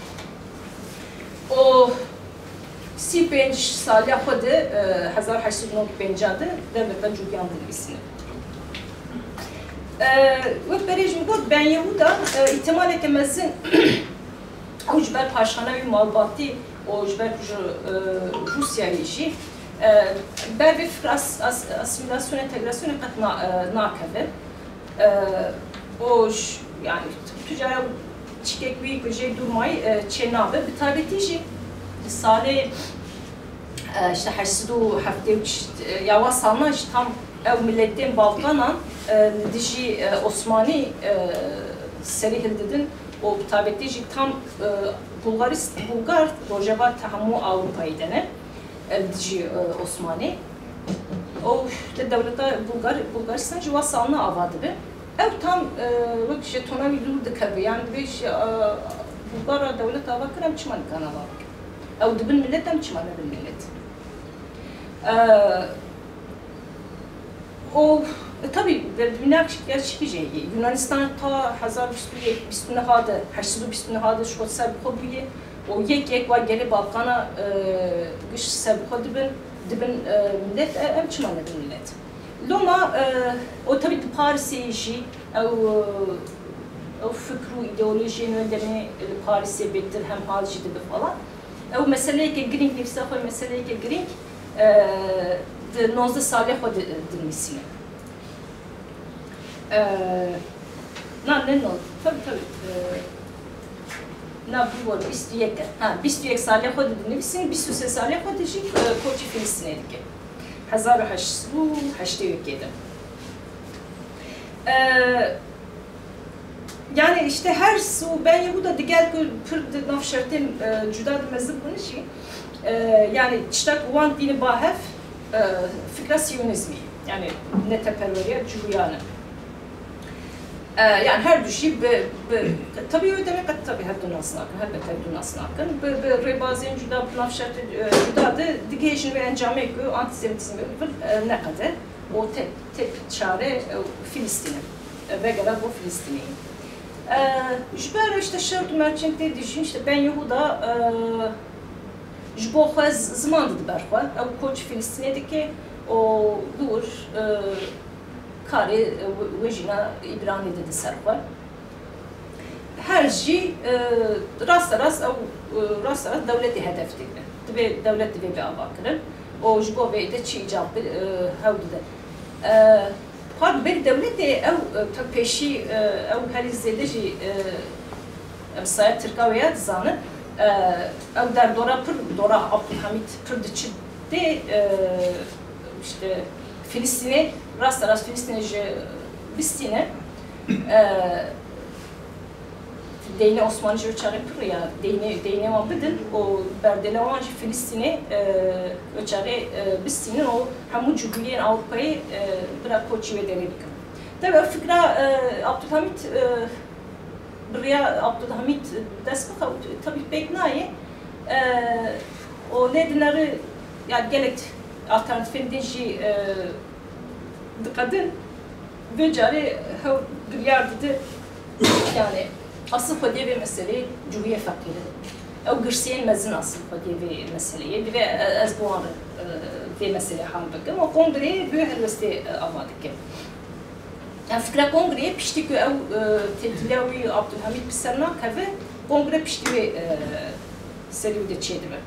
Speaker 2: o si beş sal yapmadı, hazar haşsız nok pencadı, devletten çok yandı ismi. وقت بريج مقول بين يهودا احتمال كمزن او جبال پاشخانه مالباتي او جبال روسيا يجي بر فكر اسيميلاسيون انتجراسيون قد ناكبه o yani tüccar çikek büyük bir şey durmayı çenabe bir tabetici sale işte haşsudu hafte yavaş salma işte tam ev milletin Balkan'a dişi Osmani serihildidin o tabetici tam Bulgarist Bulgar Rojava tahammu Avrupa'yı dene dişi Osmani o işte devlete Bulgar Bulgaristan civa salına avadı be ev tam bak işte tona bir durdu kabe yani bir Bulgar devlet avakırım çıman kana bak ev dibin milletem çıman dibin millet o tabii dünya gerçek şey. Yunanistan ta hazar bistune hada, haşsudu bistune hada şu sabık biye. O yek yek var gele Balkan'a gış sabık dibin dibin millet em çımanı millet. Loma o tabii Paris'e işi o o fikru ideolojinin öndemi Paris'e betir hem halci dibi falan. O meseleyi ki Grink nefsi o meseleyi ki Grink de nozda salih o dinmisine. Na ne oldu? Tabii tabii. Na bu var bistüyek. Ha bistüyek salih o dinmisine bistüse salih o dişi koçi Filistin'e dik. Hazar haşsu haşte yükedi. Yani işte her su ben Yahuda diğer pür nafşertem cüda mezhep bunu şey. Yani çıtak uvan dini bahef fikra siyonizmi yani ne teperveriye cüyanı. Yani her düşü tabii öyle demek ki tabii her dünyasına akın, elbette her dünyasına akın. Bu rebaziyen cüda nafşertem cüda da digejin ve encame ekü antisemitizmi ne kadar o tek tek çare Filistin'e ve gelen bu Filistin'e. Jüber işte şart merçente düşün işte ben Yahuda Jbo xwaz zaman didi berxwe, ew koç Filistin'deki o dur karı vejina İbrani'de de serxwe. Her şey rast rast ew rast rast devleti hedef dikne. Dibe devlet dibe bir avakırın. O jbo ve de çi icabı hevdide. Par bir devlet de ew tak peşi ew her izledici ew sayet Türkiye'ye zanı. Ev der dora pır dora Abdülhamit pır dıçı de işte Filistin'e rast rast Filistin'e Filistin'e Deyne Osmanlıca çare pır ya deyne deyne mabedin o berdele olanca Filistin'e çare Filistin'in o hamu cübüleyen Avrupa'yı bırak koçi ve denedik. Tabii fikra Abdülhamit Buraya Abdülhamit destek tabii beknaye o nedenleri yani gerek alternatifin dinci kadın ve cari bir yerde yani asıl diye bir mesele cüviye fakiri او قرسين مزن اصل خدي في مسألة دي اسبوع في مسألة حال بكم وكونغري بيو هلوستي اوادك فكرة كونغري بيشتكي او تدلاوي عبد الحميد بسرنا كذا كونغري بيشتكي سريو ده شيء ده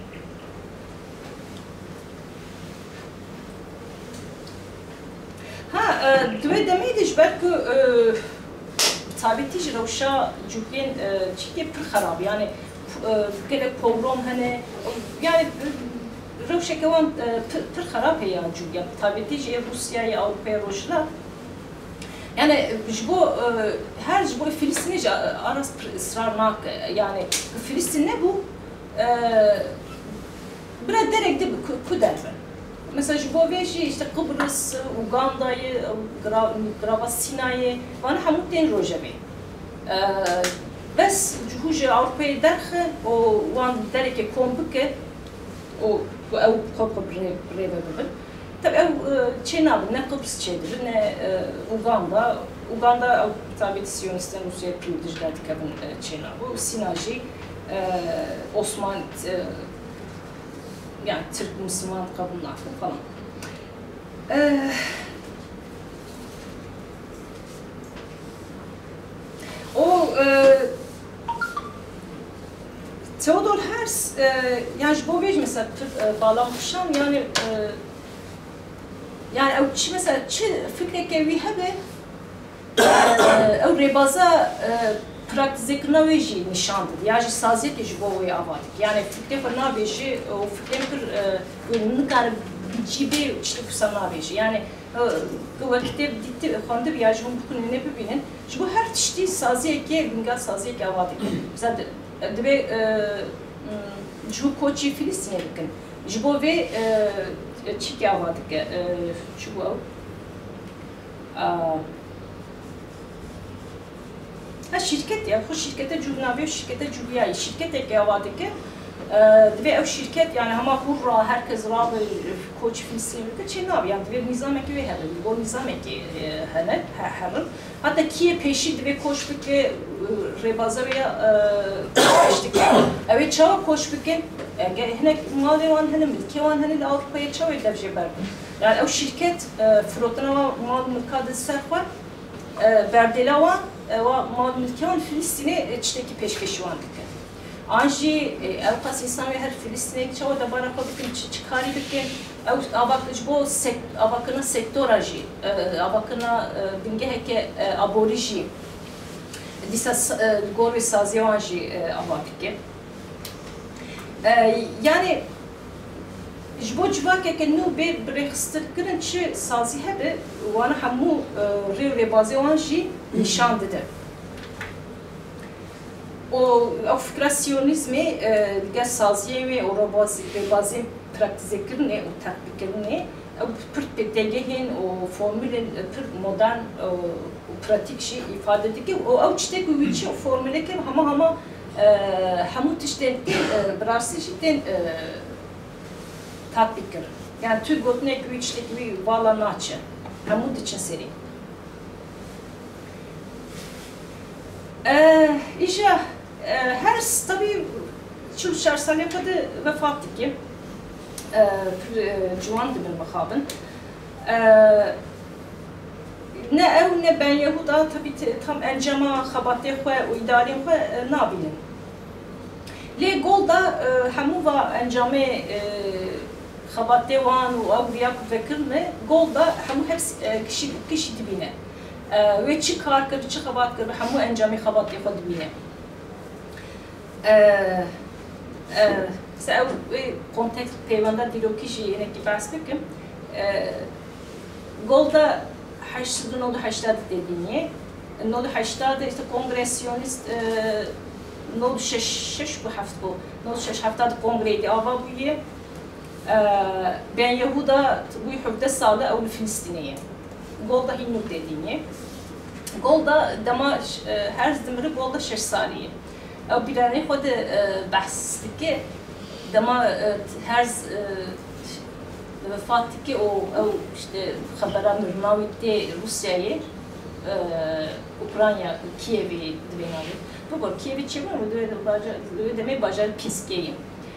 Speaker 2: ها دوی دمیدش برکو ثابتیش روشا جوکین چیه پر خراب یعنی کل پروگرام هنه یعنی روشا کوان پر خراب هی جویا ثابتیش روسیه یا اروپا روشلا yani bu her bu Filistince aras ısrarnak yani Filistin ne bu? Biraz direkt kuder. Mesela bu veji işte Kıbrıs, Uganda'yı, Gravasina'yı, bana hamutten rojemi. Bes juhuje Avrupa'yı derxe o wan dereke kombuke o ev kopya breve bibin. Tabii ev çenabı ne Kıbrıs çedir ne Uganda. Uganda tabii Siyonistler Rusya'ya privilejiler dikabın çenabı. Sinajı Osman yani Türk Müslüman kabullar falan. Ee, o e, Theodor Herz e, yani bu vej mesela e, bağlanmışan yani e, yani o çi mesela çi fikrek evi hebe o rebaza praktize kırna veji nişandır. Yani saziyet ki bu oya avadik. Yani fikre kırna veji o fikre kır ne kadar cibi işte kusana veji. Yani o vakitte ditti kandı bir yajım bu konu ne bibinin. Bu her çeşitli saziyet ki binga saziyet ki avadik. Mesela debe ju koçi Filistin'e bakın. Bu ve çiki avadik. Şu bu ha şirket ya, bu şirkete cübnavi, şirkete cübiyayı, şirkete kıyavadık ki ve o şirket yani ama hurra herkes rabı koç filsiyonunda çenav yani ve nizam eki ve herhalde o nizam eki herhalde herhalde hatta kiye peşi ve koşbuk ve rebaza veya işte evet çava koşbuk ki hene malzemen hene milki wan hene Avrupa'ya çava edevce berdi yani o şirket flotana mal mülkade serfar berdelawan و مالکیان فلسطینی چتکی پیشکشوان بکن. آنجی اوقات انسانی هر فلسطینی که چه دبارا خود بکن چه کاری بکن او آباکش با سک آباکنا سکتوراجی آباکنا بینگه که ابوریجی دیسا گور و سازیانجی آباکه. yani جبو جواك كنو بي بريخستر كرن شي سازي هبه وانا حمو ري ري بازي وانجي نشان دده o o fikrasyonizmi diğer saziye ve o bazı bazı praktize kirne o tatbik kirne o pırt betegehin o formülün pırt modern o pratik şey ifade ediki o avçte güvçi o formüle ki ama ama hamut işte brarsı işte tatbik kirin. Yani Türk gotne güvçteki bir bağlanma açı. Hamut için seri. Eee işte her tabii şu şartlarda kadar vefat ettik. Juan dibin bakabın. Ne ev ne ben Yahuda tabii tam encama xabatı xwe o idari xwe nabinin. Le golda hamu va encame xabatı wan o avriya kufekirme golda hamu hepsi kişi kişi dibine. ve çi kar kır, çi xabat kır, hamu encami xabat xwe dibine. Se ev kontekst peyvanda diloki jî hinekî behs bikim. Golda heşt nolu heştad dediğini, nolu heştad işte kongresyonist nolu şeş şeş bu hafta bu, nolu şeş hafta kongreydi ava bu ye. Ben Yahuda bu hübde sağlı ev Filistiniye. Golda hinnu dediğini. Golda dama her zimri golda şeş saliye. Ev bilani xod bahs dike dama her vefatı ki o işte habera mırnavite Rusya'yı Ukrayna, Kiev'i dibinali. Bu var Kiev'i çevirme mi? Döve de baca, döve demeyi bacar piskeyim.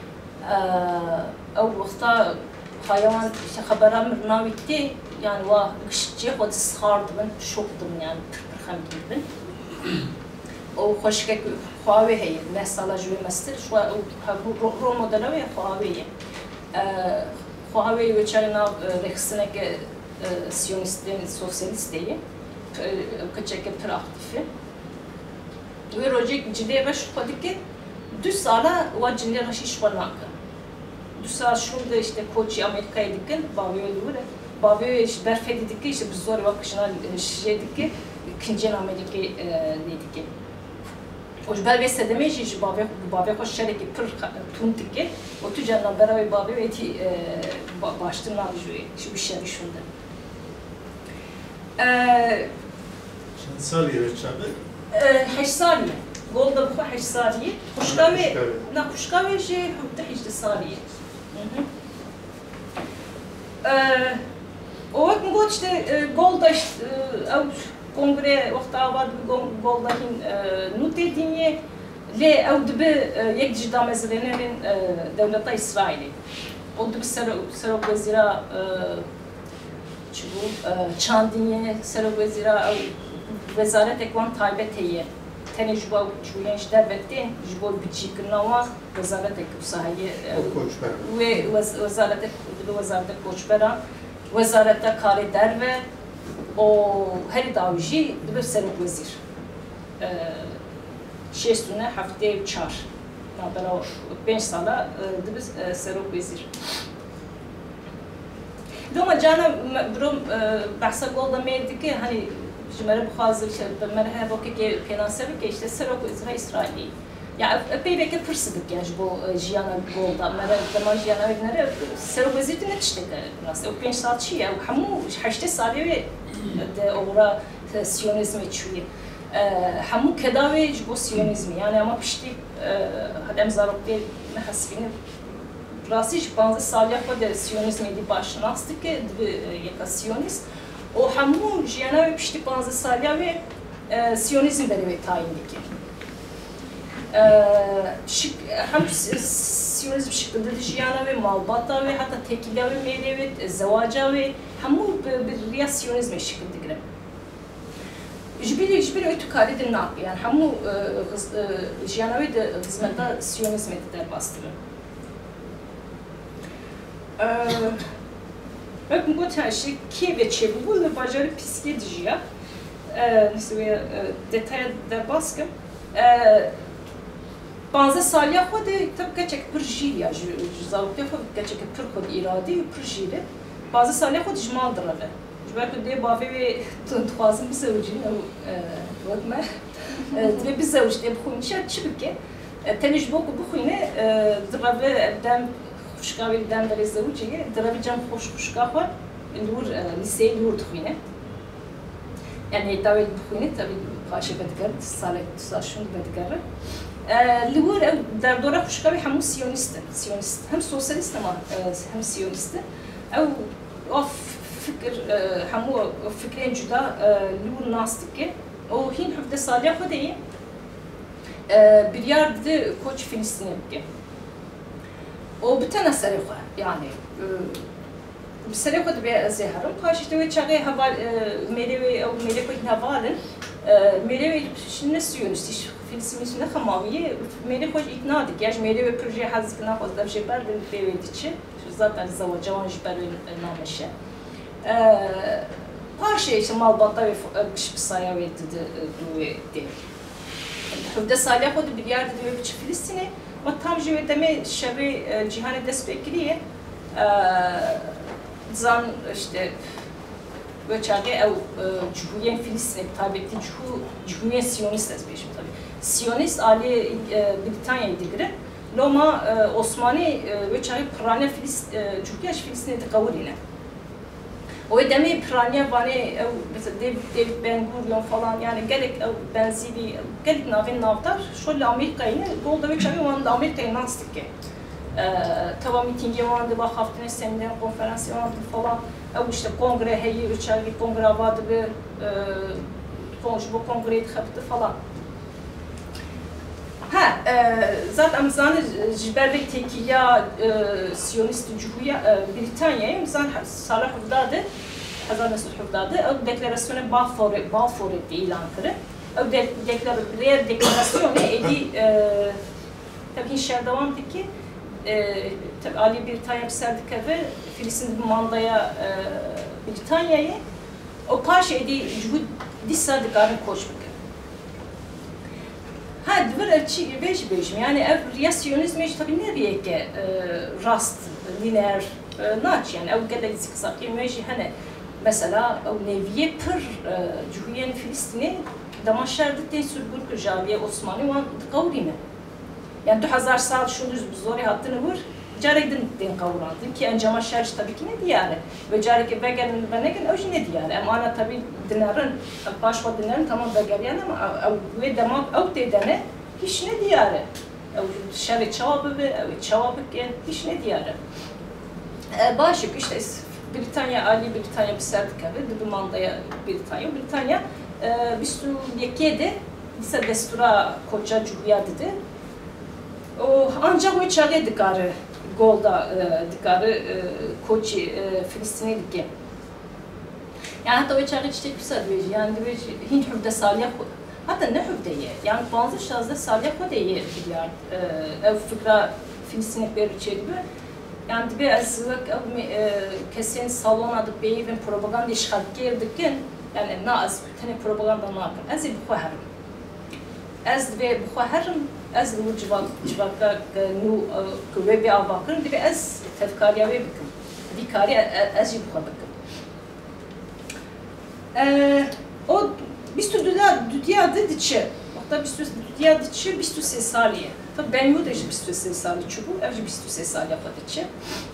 Speaker 2: Ev vakta hayvan işte haberam navitti yani vah kışçı o sıkardım şoktum yani pır hem gibi. O hoşgek Huawei hey mesela jüri mestir şu bu rol modeli ve Huawei. Huawei ve China reksine ki siyonistlerin sosyalist değil. Kaçak pır aktifi. Ve rojek ciddi ve şu kadar ki düz sala o ciddi raşiş var Du saat şurada işte Koçi Amerika'ya dikkin, Bavio'ya doğru. Bavio'ya işte berfe dedik ki işte biz zor vakışına şey dedik ki ikinci Amerika'ya dedik ki. O berfe sedemeyiz işte Bavio Bavio hoş şereki pır tuntik ki o tüccarla beraber Bavio eti baştırma alıyor. Şu bir şey şunda.
Speaker 4: Çند saliye veçabe?
Speaker 2: Heş saliye. Golda bu heş saliye. Kuşkavi, na kuşkavi şey hütte heş saliye. O vakit bu işte golda işte ev kongre vakta var bir golda hin nute dinye le ev dibe yek cida mezrenerin devleta İsrail'i. O dibe serok vezira çubu çandinye serok vezira vezaret ekvan taybetiye. Tene juba çuyen işte bekte juba biçiknava vezaret ekip sahibi ve vezaret ekip vezaret koçbera vezaret kare der ve o her davji dibe serok vezir şestune hafte çar nabera beş sala dibe serok vezir Doma cana brom bahsa golda meydi ki hani Jumara buxazır şey, ben her vakit ki finanser ki işte serok İsrail İsraili. Ya epey belki fırsatlık yani bu jiyana golda, mera zaman jiyana vegnere serok vaziyeti ne işte nasıl? O beş saat şey ya, hamu haşte saliye ve de ora siyonizmi çuye. Hamu kedavi bu siyonizmi yani ama pişti hadem zarok değil hasbini rasiş bazı saliye kadar siyonizmi di başlanastı ki yaka siyonist. O hamu jiyana ve pişti bazı salya ve e, siyonizm beri tayindeki. E, hem siyonizm şıkkında jiyana ve malbata ve hatta tekilya ve meyre ve zevaca ve hamu bir riya siyonizm şıkkında girem. Jibili jibili ötü karidir nak yani hamu jiyana ve de hizmette siyonizm ediler bastırır. Bakın bu tercih ki ve çebu ve bacarı psikolojiye mesela detaya da baskım bazı salya kodu tabii gerçek proje ya zaten gerçek proje irade proje bazı salya kodu cmal drave belki de bafi ve tuhazım bir sevcin o bakma ve bir sevç de bu işe çıkık teniş boku bu yine drave dem Kuşkavi dem de rezavuciye, drabicam hoş kuşkava, lur lisey lur tkine. Yani tabii tkine tabii karşı bedgar, salet saşun bedgar. Lur derdora kuşkavi hem siyonist, siyonist hem sosyalist ama hem siyonist. Ev o fikir hem o fikrin cüda lur nastık o hin hafta salya kadar bir yerde koç Filistin'e bile. O bütün serifler yani bir serifler bir zehirem karşıtı ve çare hava melevi o melevi koyun havalın melevi şimdi siyonist iş Filistin ne kamaviye melevi koy ikna dik yani melevi proje hazırlıkına fazla bir şey var bir devletçi zaten zavacavan jiberin nameşe parça işte malbata ve kışık sayı verdi de Hüvde salya kodu bir yerde diyor bir Filistin'e ama tam jive deme şevi cihanı destekliye zan işte göçerge ev Cumhuriyet Filistin'e tabi etti Cumhuriyet Siyonist ezbeşim tabi Siyonist Ali Britanya'yı digre Loma Osmani göçerge Pranya Cumhuriyet Filistin'e de kavuline o deme Pranya vane mesela David Ben Gurion falan yani gerek benzeri gerek navin navtar şöyle Amerika'yı golda ve çabuk onda Amerika'yı nasıl ki tamam mitingi vardı bak haftanın seminer konferansı vardı falan o işte kongre heyi uçarlı kongre vardı bir konuşma kongreyi tıkabıdı falan. Ha, e, zaten mizanı jiberlik tekiya e, Siyonist Cumhuriyet e, Britanya'ya mizan Salah Hüvdadı, Hazar Mesut Hüvdadı, o deklarasyonu Balfour Balfour etti ilan kırı. O deklar deklarasyonu edi e, tabii şer devam ki e, tabii Ali Britanya biserdik ve Filistin bir mandaya e, Britanya'yı o parça edi juhud disa dikarın koşmak. Ha, diğer elçi beş beşim yani ev riyasiyonizm hiç tabii ne diye ki rast lineer naç yani ev kadar kısa kimyacı hani mesela o neviye pır Cumhuriyet Filistin'i damaşardı te sürgün kujaliye Osmanlı wan qawrime yani du hazar saat şunduz bizori hattını vur carekdin den qawrandın ki encama şarj tabii ki ne diyare ve careke begelin benegen o ne diyare ama ana tabii dinarın başva dinarın tamam begeliyen ama ve demak o dedene hiç ne diyare o şerri cevabı ve cevabı gen hiç ne diyare başık işte Britanya Ali Britanya bir sertifika ve mandaya Britanya Britanya bistu yekede ise destura koca Cumhuriyet dedi. O ancak o çare dikarı golda dikarı koçi Filistin'e dike. Yani hatta o çare çiçek bir sadece yani bir Hint hüvde salya hatta ne hüvdeye yani bazı şahsda salya hüvdeye biliyor. Ev fıkra Filistin'e bir içeri gibi. Yani bir azlık kesin salon adı beyevin propaganda işgal girdikken yani naz tane propaganda nakın. Az bu haram. Az ve bu haram az bu civak civaka nu kuvve bir avakın bir az tefkariye ve bikim. Dikari az bu bakın. O bir sürü dünya dünya dediçe. Hatta bir sürü dünya dediçe bir sürü sesaliye. Tabii ben yurda bir sürü sesali çubuğu, evci bir sürü sesali yapadiçe.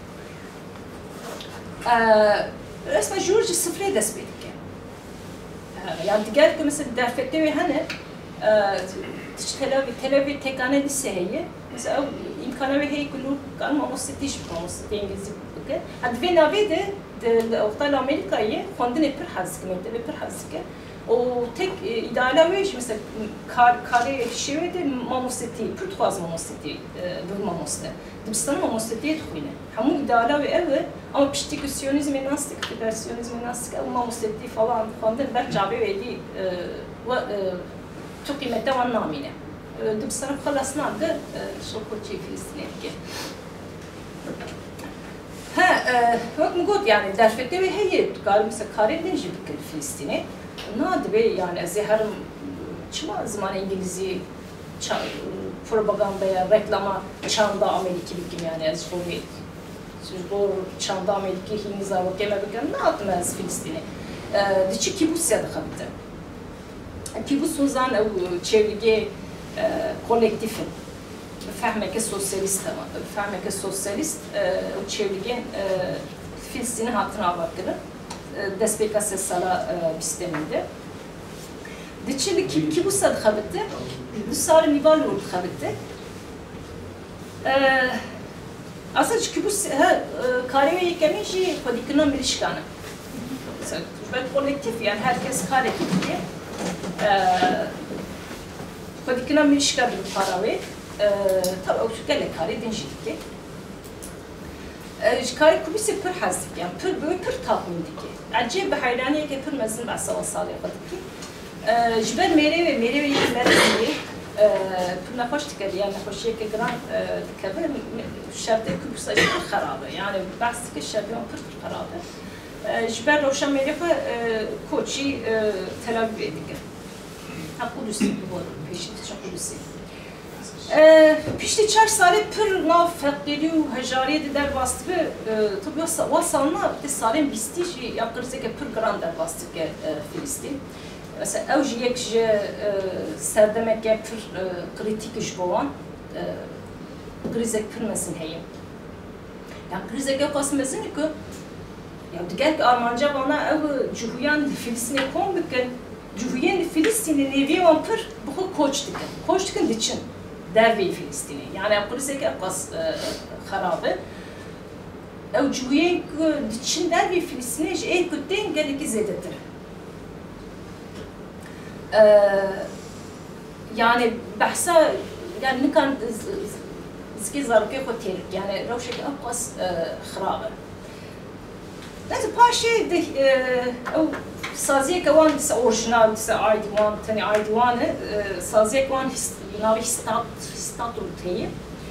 Speaker 2: Resmen George sıfıra despedike. Yani diğer ki mesela derfette ve hani telavi telavi tekane liseye mesela imkanı ve hey kullu kalma o setiş bu o seti İngilizce bu ke. Hadi ve navi de de Avrupa Amerika'yı fondun epir hazık mıydı epir hazık. O tek ideal ve mesela kar kare şeye de mamoseti, pürtüaz mamoseti, bu mamoste. Dibistan mamoseti etkhine. Hamu ideal ve ev ama piştik Siyonizm nastik, Siyonizm nastik, o mamoseti falan falan der cabe ve di ve çok kıymetli olan namine. Dibistan xalasına da şokoçi Filistin'e. Ha, bak mı god yani derfette ve heyet, galiba mesela kare denci bir Filistin'e. Nadı be yani zeherim çıma zaman İngilizce propagandaya, reklama çağında Amerika bilgim yani az şöyle bu çağında Amerika hiniza ve keme bilgim ne yapmaz Filistin'e. Diçi kibus ya da kaptı. Kibus uzan çevrige kolektifin. Fehmeke sosyalist ama fehmeke sosyalist o çevrige Filistin'in hattına bakırı. Despeka sesala bisteminde. Diçili ki ki bu sad xabitte. Bu sarı nival ol xabitte. Asıl ki bu ha kariye yekemişi kodikna milişkanı. Ben kolektif yani herkes kare gitti. Kodikna milişkanı parave. Tabii o şekilde kare denjidiki. Kari kubisi pır hazdik yani pır böyle pır tahmindiki. Acayip bir hayraniye ki pır mezun bahsa vasal yaptık. Jiber mere ve mere ve mere pır nahoş dikkat yani nahoşiye ki gran dikkat şerde kubisa pır xarabı yani bahsi ki şerde pır pır xarabı. Jiber roşan mere ko koçi Tel Aviv dikkat. Ha Kudüs'ü bu peşin çok Kudüs'ü. Pişti çar sale pır nav feklidiyor hecariye der bastı tabii vasalna de sale bistiş yakırsa ki pır gran der bastı ki Filistin. Mesela evji yekje serdemek ki pır kritik iş boğan krizek pırmasın heyim. Yani krizek yapasmazın ki ya diğer ki Armanca bana ev Cumhuriyet Filistin'e kon büken Cumhuriyet Filistin'in evi on pır bu koç diken koç diken diçin. Dervi Filistin'i. Yani Kudüs'e kas xarabı. Ev Cumhuriyet için dervi Filistin'i ev kütten geliki zededir. yani bahsa yani ne kan zki zarfı hotel yani روشك أبقص خرابة لازم باشي ده أو سازية كوان دس أورجينال دس عايدوان تاني عايدوانه سازية كوان ناوي ستات ستاتو تيه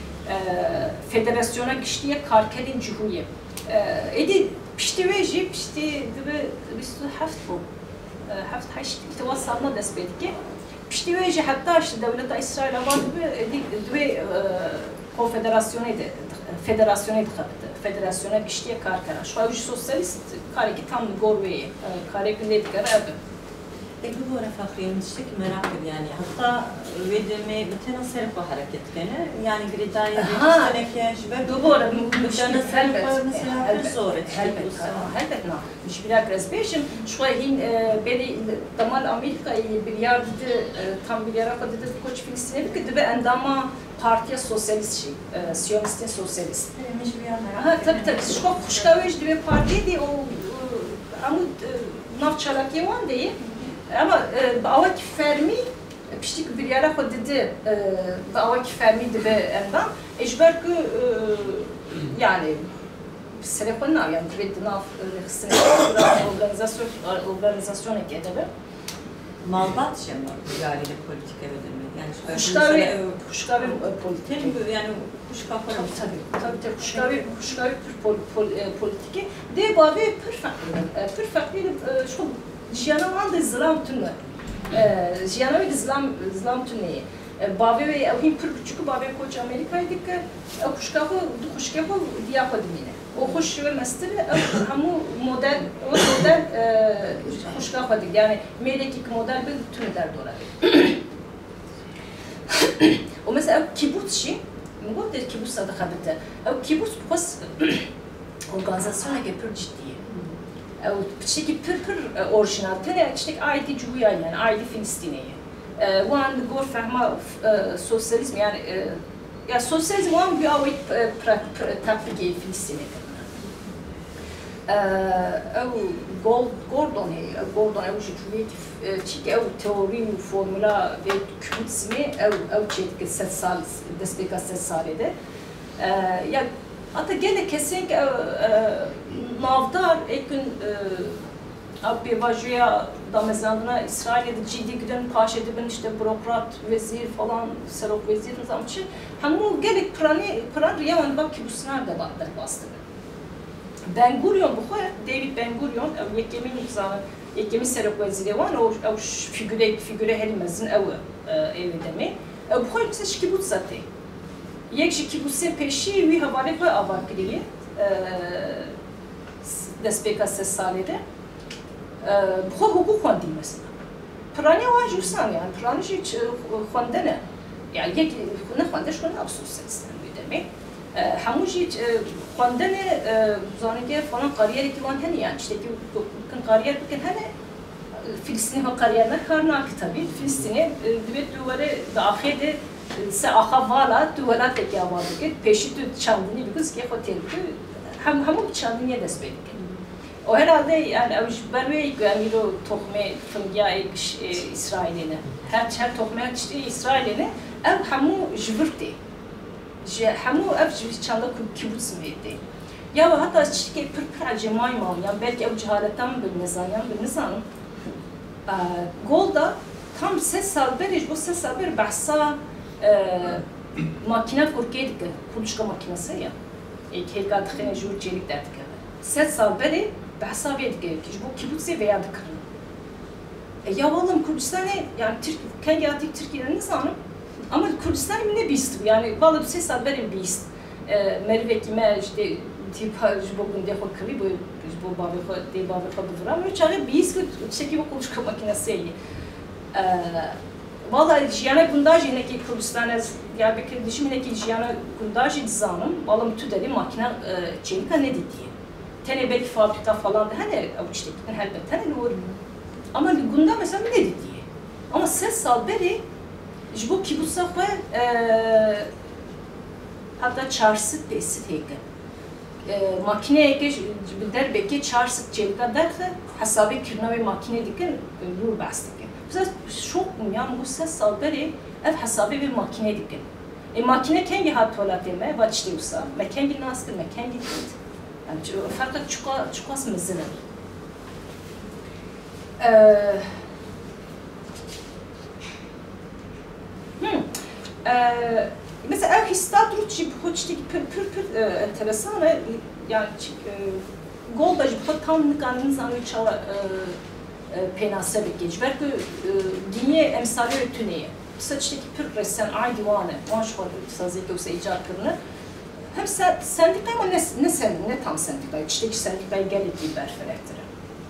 Speaker 2: فدerasyona geçtiği karkelin cühuye. Edi pişti ve jip pişti dibe bistu haft bu. Haft haşt tevasalna desbetki. Pişti ve jip hatta işte devlet İsrail var dibe edi dibe konfederasyonu edi. Federasyonu edi kaptı. Federasyona geçtiği karkara. Şu an sosyalist kareki tam gorveyi. Kareki ne dikara abi.
Speaker 1: Peki bu ara fakriyenin işte ki merak ediyorum yani hatta vedeme bütün serpa hareket gene yani gridaya geçtiğine keşfe
Speaker 2: doğru
Speaker 1: müşteri serpa mesela bir zor
Speaker 2: elbette elbette na mش بلاك رزبيشم شوي هين بلي ضمان امريكا بليار tam bilyara kadar da koç filistin'e bir kedi ve endama partiya sosyalist şey siyonistin sosyalist
Speaker 1: mش bir
Speaker 2: ha tabii tabii şu kuşkavej diye parti di o amud navçalaki var değil ama باوك فرمي بشتيك بريارة خد دي باوك فرمي دبا أندا إجبار كو يعني سلكنا يعني تريد ناف خصنا organizasyon organizasyon ekede
Speaker 1: malbat şey mi yani de politik ödeme yani
Speaker 2: kuşkavi kuşkavi politik
Speaker 1: yani kuşkavi
Speaker 2: tabii tabii tabii kuşkavi kuşkavi politiki de bavi perfect perfect şu جیانا وان دزلام تونه جیانا وی دزلام دزلام تونه باوی وی اوهیم پر بچوک باوی کوچ آمریکایی دیگه او خوشکافو دو خوشکافو دیا خودمینه او خوش و مستر همو مدل او مدل خوشکافو دیگه یعنی میره کی مدل به تونه در دولاره و مثلا او کیبوتس شی میگم در کیبوتس صد خبرته او کیبوتس بس organizasyona gepür ciddiye او بشكل بير بير اوريجينال تاني اشتك ايدي جويا يعني ايدي فلسطينيه وان نقول فهمه سوسياليزم يعني يعني سوسياليزم وان بيعوي تطبيق فلسطينيه او جولد جوردون هي جوردون او جويت تشيك او تيوري وفورمولا في كوتسمي او او تشيك ست سال دسبيكا ست سال ده يعني hatta gene kesinlikle navdar ekün abi vajuya da mezandına İsrail'de ciddi giden paşa edibin işte bürokrat, vezir falan, serok vezir nizam için hamu gelip prani pran riyaman bak ki bu sınav da bak bastı. Ben Gurion bu kadar David Ben Gurion ev yekemin nizamı yekemin serok veziri var o o figüre figüre helmezin ev evde mi? Bu kadar mesela şikibut zaten. یک چیزی که بوسه پیشی وی حواله که آوار کلیه دست به کس سالیده بخو حقوق خواندی مثلا پرانی واجوسان yani پرانی چی خوانده نه yani یک نه خواندش کنه افسوس استن بیدمی همونجی خوانده نه زانی falan kariyeri ki van hani yani işte ki kan kariyer bugün hani Filistin'in o kariyerine karnak tabii Filistin'e dibet duvarı dahilde se ahavala duvalat ki avadı peşi tu çandini bir kız ki hotel ki hem hem çandiniye destek. O herhalde yani ben ve yani o tohme fıngiya İsrail'ine her her tohme işte İsrail'ine ev hamu jvırti. Je hamu ev çanda kibbutz miydi. Ya hatta işte pır pır cemay mal ya belki ev cehaletten bir nizam bir nizam. Golda tam ses salberiş bu ses salber bahsa makine kurkedik kuluçka makinesi ya. İlk helga tıkına jur çelik derdik. Ses salberi bahsa verdik ki bu kibbutzi veya dıkırın. Ya vallahi Kürdistan'ı yani Türk kendi yatık Türkiye'nin nizamı ama Kürdistan'ı ne bist yani vallahi ses salberi bist. Merve kime işte tipa bugün de bakıvi bu bu babı de babı kadar ama çare bist ki çeki bu kuluçka makinesi ya. Vallahi jiyana gundaj yine ki Kürdistan'a ya bir dişimine ki jiyana gundaj dizanım vallahi tüdeli makine çelika ne dedi. Tene belki fabrika falan da hani işte elbette hani olur. Ama gunda mesela ne dedi. Ama ses salberi bu kibbutza ve hatta çarşıt besit heyke. Makineye geç der belki çarşıt çelika derse hesabı kirna ve makine diken rul bastık. Biz şokum yani bu ses salberi ev hesabı bir makine dikin. E makine kendi hatırladı mı? Vaçtı usa. Me kendi nasıl me kendi değil. Yani fakat çuka çukas mızını. Eee Hmm. Ee, mesela ev histadruçi hoçtaki pür pür pür e, enteresan yani e, golda jibha tam nıkanın zanı çala e, e, penase bekej. Belki e, diniye emsali ötüneye. Saçtaki pür resen ay divanı. Maşhur saziyete ise icat kırını. Hem sen sendika ama ne ne sen ne tam sendika. İçteki sendikayı gelip berfelektire.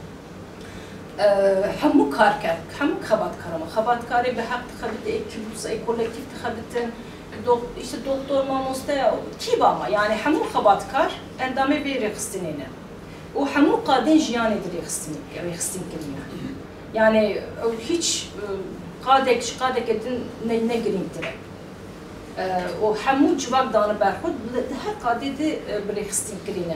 Speaker 2: همو کار کرد، همو خبات کارم. خبات کاری به حق خبت اکیبوس ای kolektif خبتن دو işte doktor mamosta ki ama yani همو خبات کار endame bir rekstine. O همو kadın jiyan edir rekstine, rekstin kelime. Yani hiç kadek kadek edin ne ne girintir. O همو cevap danı berhud her kadedi bir rekstin kelime.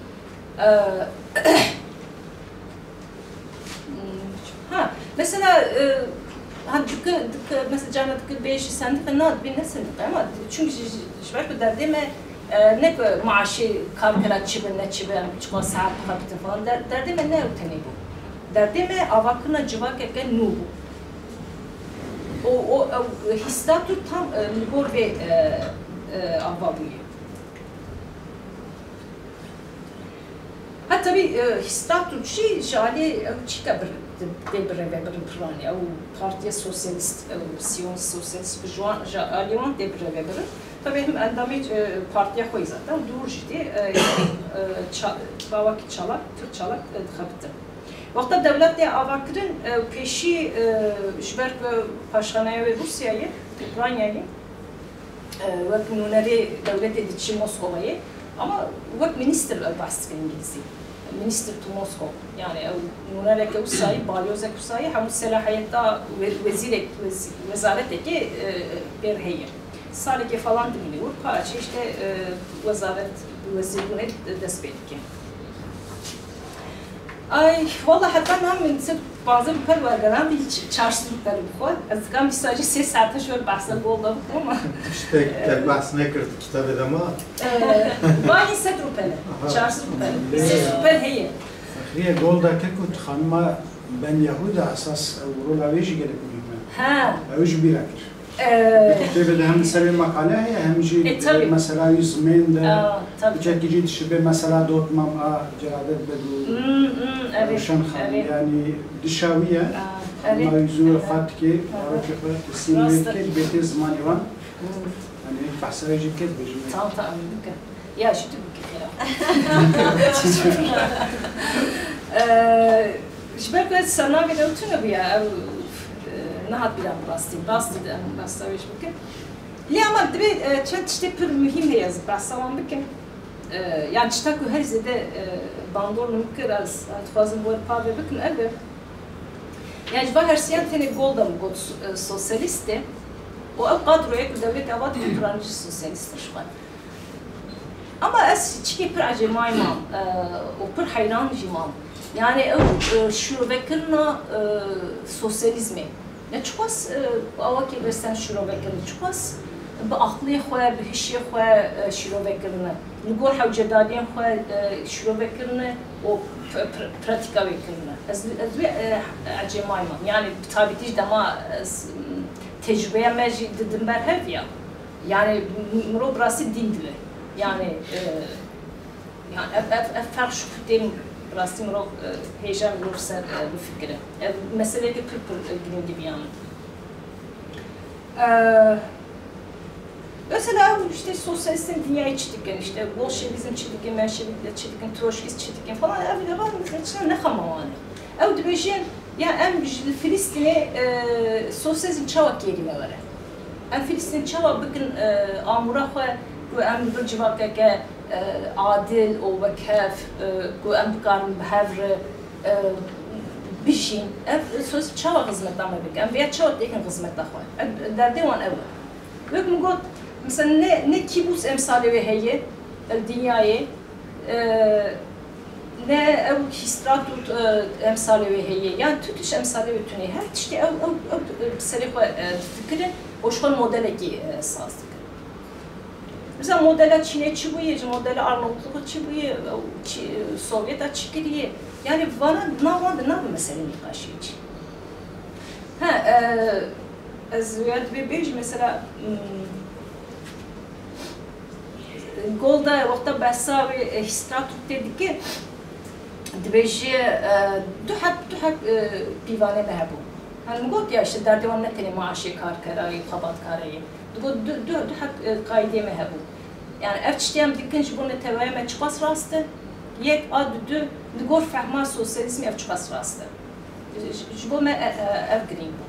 Speaker 2: Ha, mesela e, hani dıkı dıkı mesela canlı dıkı beşi sendik ne ad bir ne sendik ama çünkü şöyle derdi mi ne maaşı karkıra çibe ne çibe çıkma saat kaptı falan der derdi mi ne öteni bu derdi mi avakına civak eken nu bu o o histatü tam nibor ve avabuyu. Ha tabii histatü şey şali çıka bir debre ve bir plani o partiye sosyalist siyon sosyalist juan alyon debre ve bir tabii hem endamı partiye koy zaten dur ciddi bavak çalak Türk çalak dıkabıdı. Vakta devlet de avakırın peşi şberk paşanaya ve Rusya'yı Ukrayna'yı ve nuneri devlet edici Moskova'yı ama vak minister bastı İngilizce. Minister to Moscow yani nunareke usayı balyozek usayı hem selahiyetta vezirek vezareteki bir heyet. Salike falan dinliyor. Parça işte vezaret vezirliğine despetki. Ay vallahi hatta ben bazı bir par var garan hiç çarşılıkları bu. Azgam sadece ses saate şöyle bahseder oldu ama.
Speaker 4: İşte kitap bahsine kırdı kitap edema.
Speaker 2: Bani set rupele. Çarşılık rupele. Set rupele heye.
Speaker 3: هي جولدا كنت خانما بن يهودا أساس ورولا ويجي قال لكم
Speaker 2: Ha.
Speaker 3: ويج بيراكر. كتب ده هم سر المقالة هي هم جي مثلا يزمن ده. بجاك يجي تشبه مثلا دوت مام جرادة بدو. روشن خان يعني دشاوية. ما يزور فاتكي عرفت السينما كده بيت زمان يوان. يعني بحث يجي كده بيجي.
Speaker 2: tamam tamam bugün. Ya şu tüm شباب قد سنة بيدا وتونا بيا أو نهاد بيدا براستي براستي ده براستا ويش بكن ليه أما دبي چند تشتى پر مهم هي از براستا وان بكن يعني تشتاكو هر زده باندور ممكن از تفازن بور پاوه بكن أبر يعني جبا هرسيان تاني جولدا مقود سوسياليستي و أو قادرو يكو دولت أواد كنترانج سوسياليستي شوان ama es çiki pır acımaymam, o pır hayran jimam. Yani o şurubekirna sosyalizmi. Ne çukas avaki versen şurubekirna çukas bu aklı xoya, bu hişi xoya şurubekirna. Nugor havcedadiyen xoya şurubekirna o pratika bekirna. Ez ez bir acımaymam. Yani tabii ki dama tecrübeye mecid dedim ben hep ya. Yani muro burası dindile. Yani e, yani effer şu dem rastım ro heyecan olursa bu fikre. Mesele de pür pür günü gibi yani. Mesela işte sosyalistin dünya içtikken işte Bolşevizm içtikken, Menşevizm içtikken, Troşkist içtikken falan evde var mı? İçine ne kamamane? Evde bir şey ya en Filistin'e sosyalizm çavak yerine var. En Filistin çavak bugün amura koy وأم برجبك كعادل أو وكاف وأم بقارن بهذر بيشين سوس شوا خدمة دامه بك أم بيت شوا تيكن خدمة دخوان دردي وان أول ويك مقول مثلا ne ne kibus emsali ve heye الدنياي ne ev histratut emsali ve heye yani tütüş emsali ve tüne her tişte ev ev ev serifle fikrin oşkan modele ki sazdık. Mesela modele Çin'e çıbıyı, modele Arnavutluk'a çıbıyı, Sovyet'e çıkırıyı. Yani bana ne vardı ne bu meselenin karşı için. Ha, az yad bir bej mesela Golda vaqta bahsa ve histratut dedi ki dibêje du hek du hek pîvanê me hebû. Hani got ya işte derdivan ne tenê maaşê karkerayê, xebatkarayê. Got du du du hek qaydê me hebû. Yani ev tiştiyem dikin ji bo me tevaya me çiqas rast e. Yek a du du di gor fehma sosyalizmê ev çiqas rast e. Ji bo me ev girîng bû.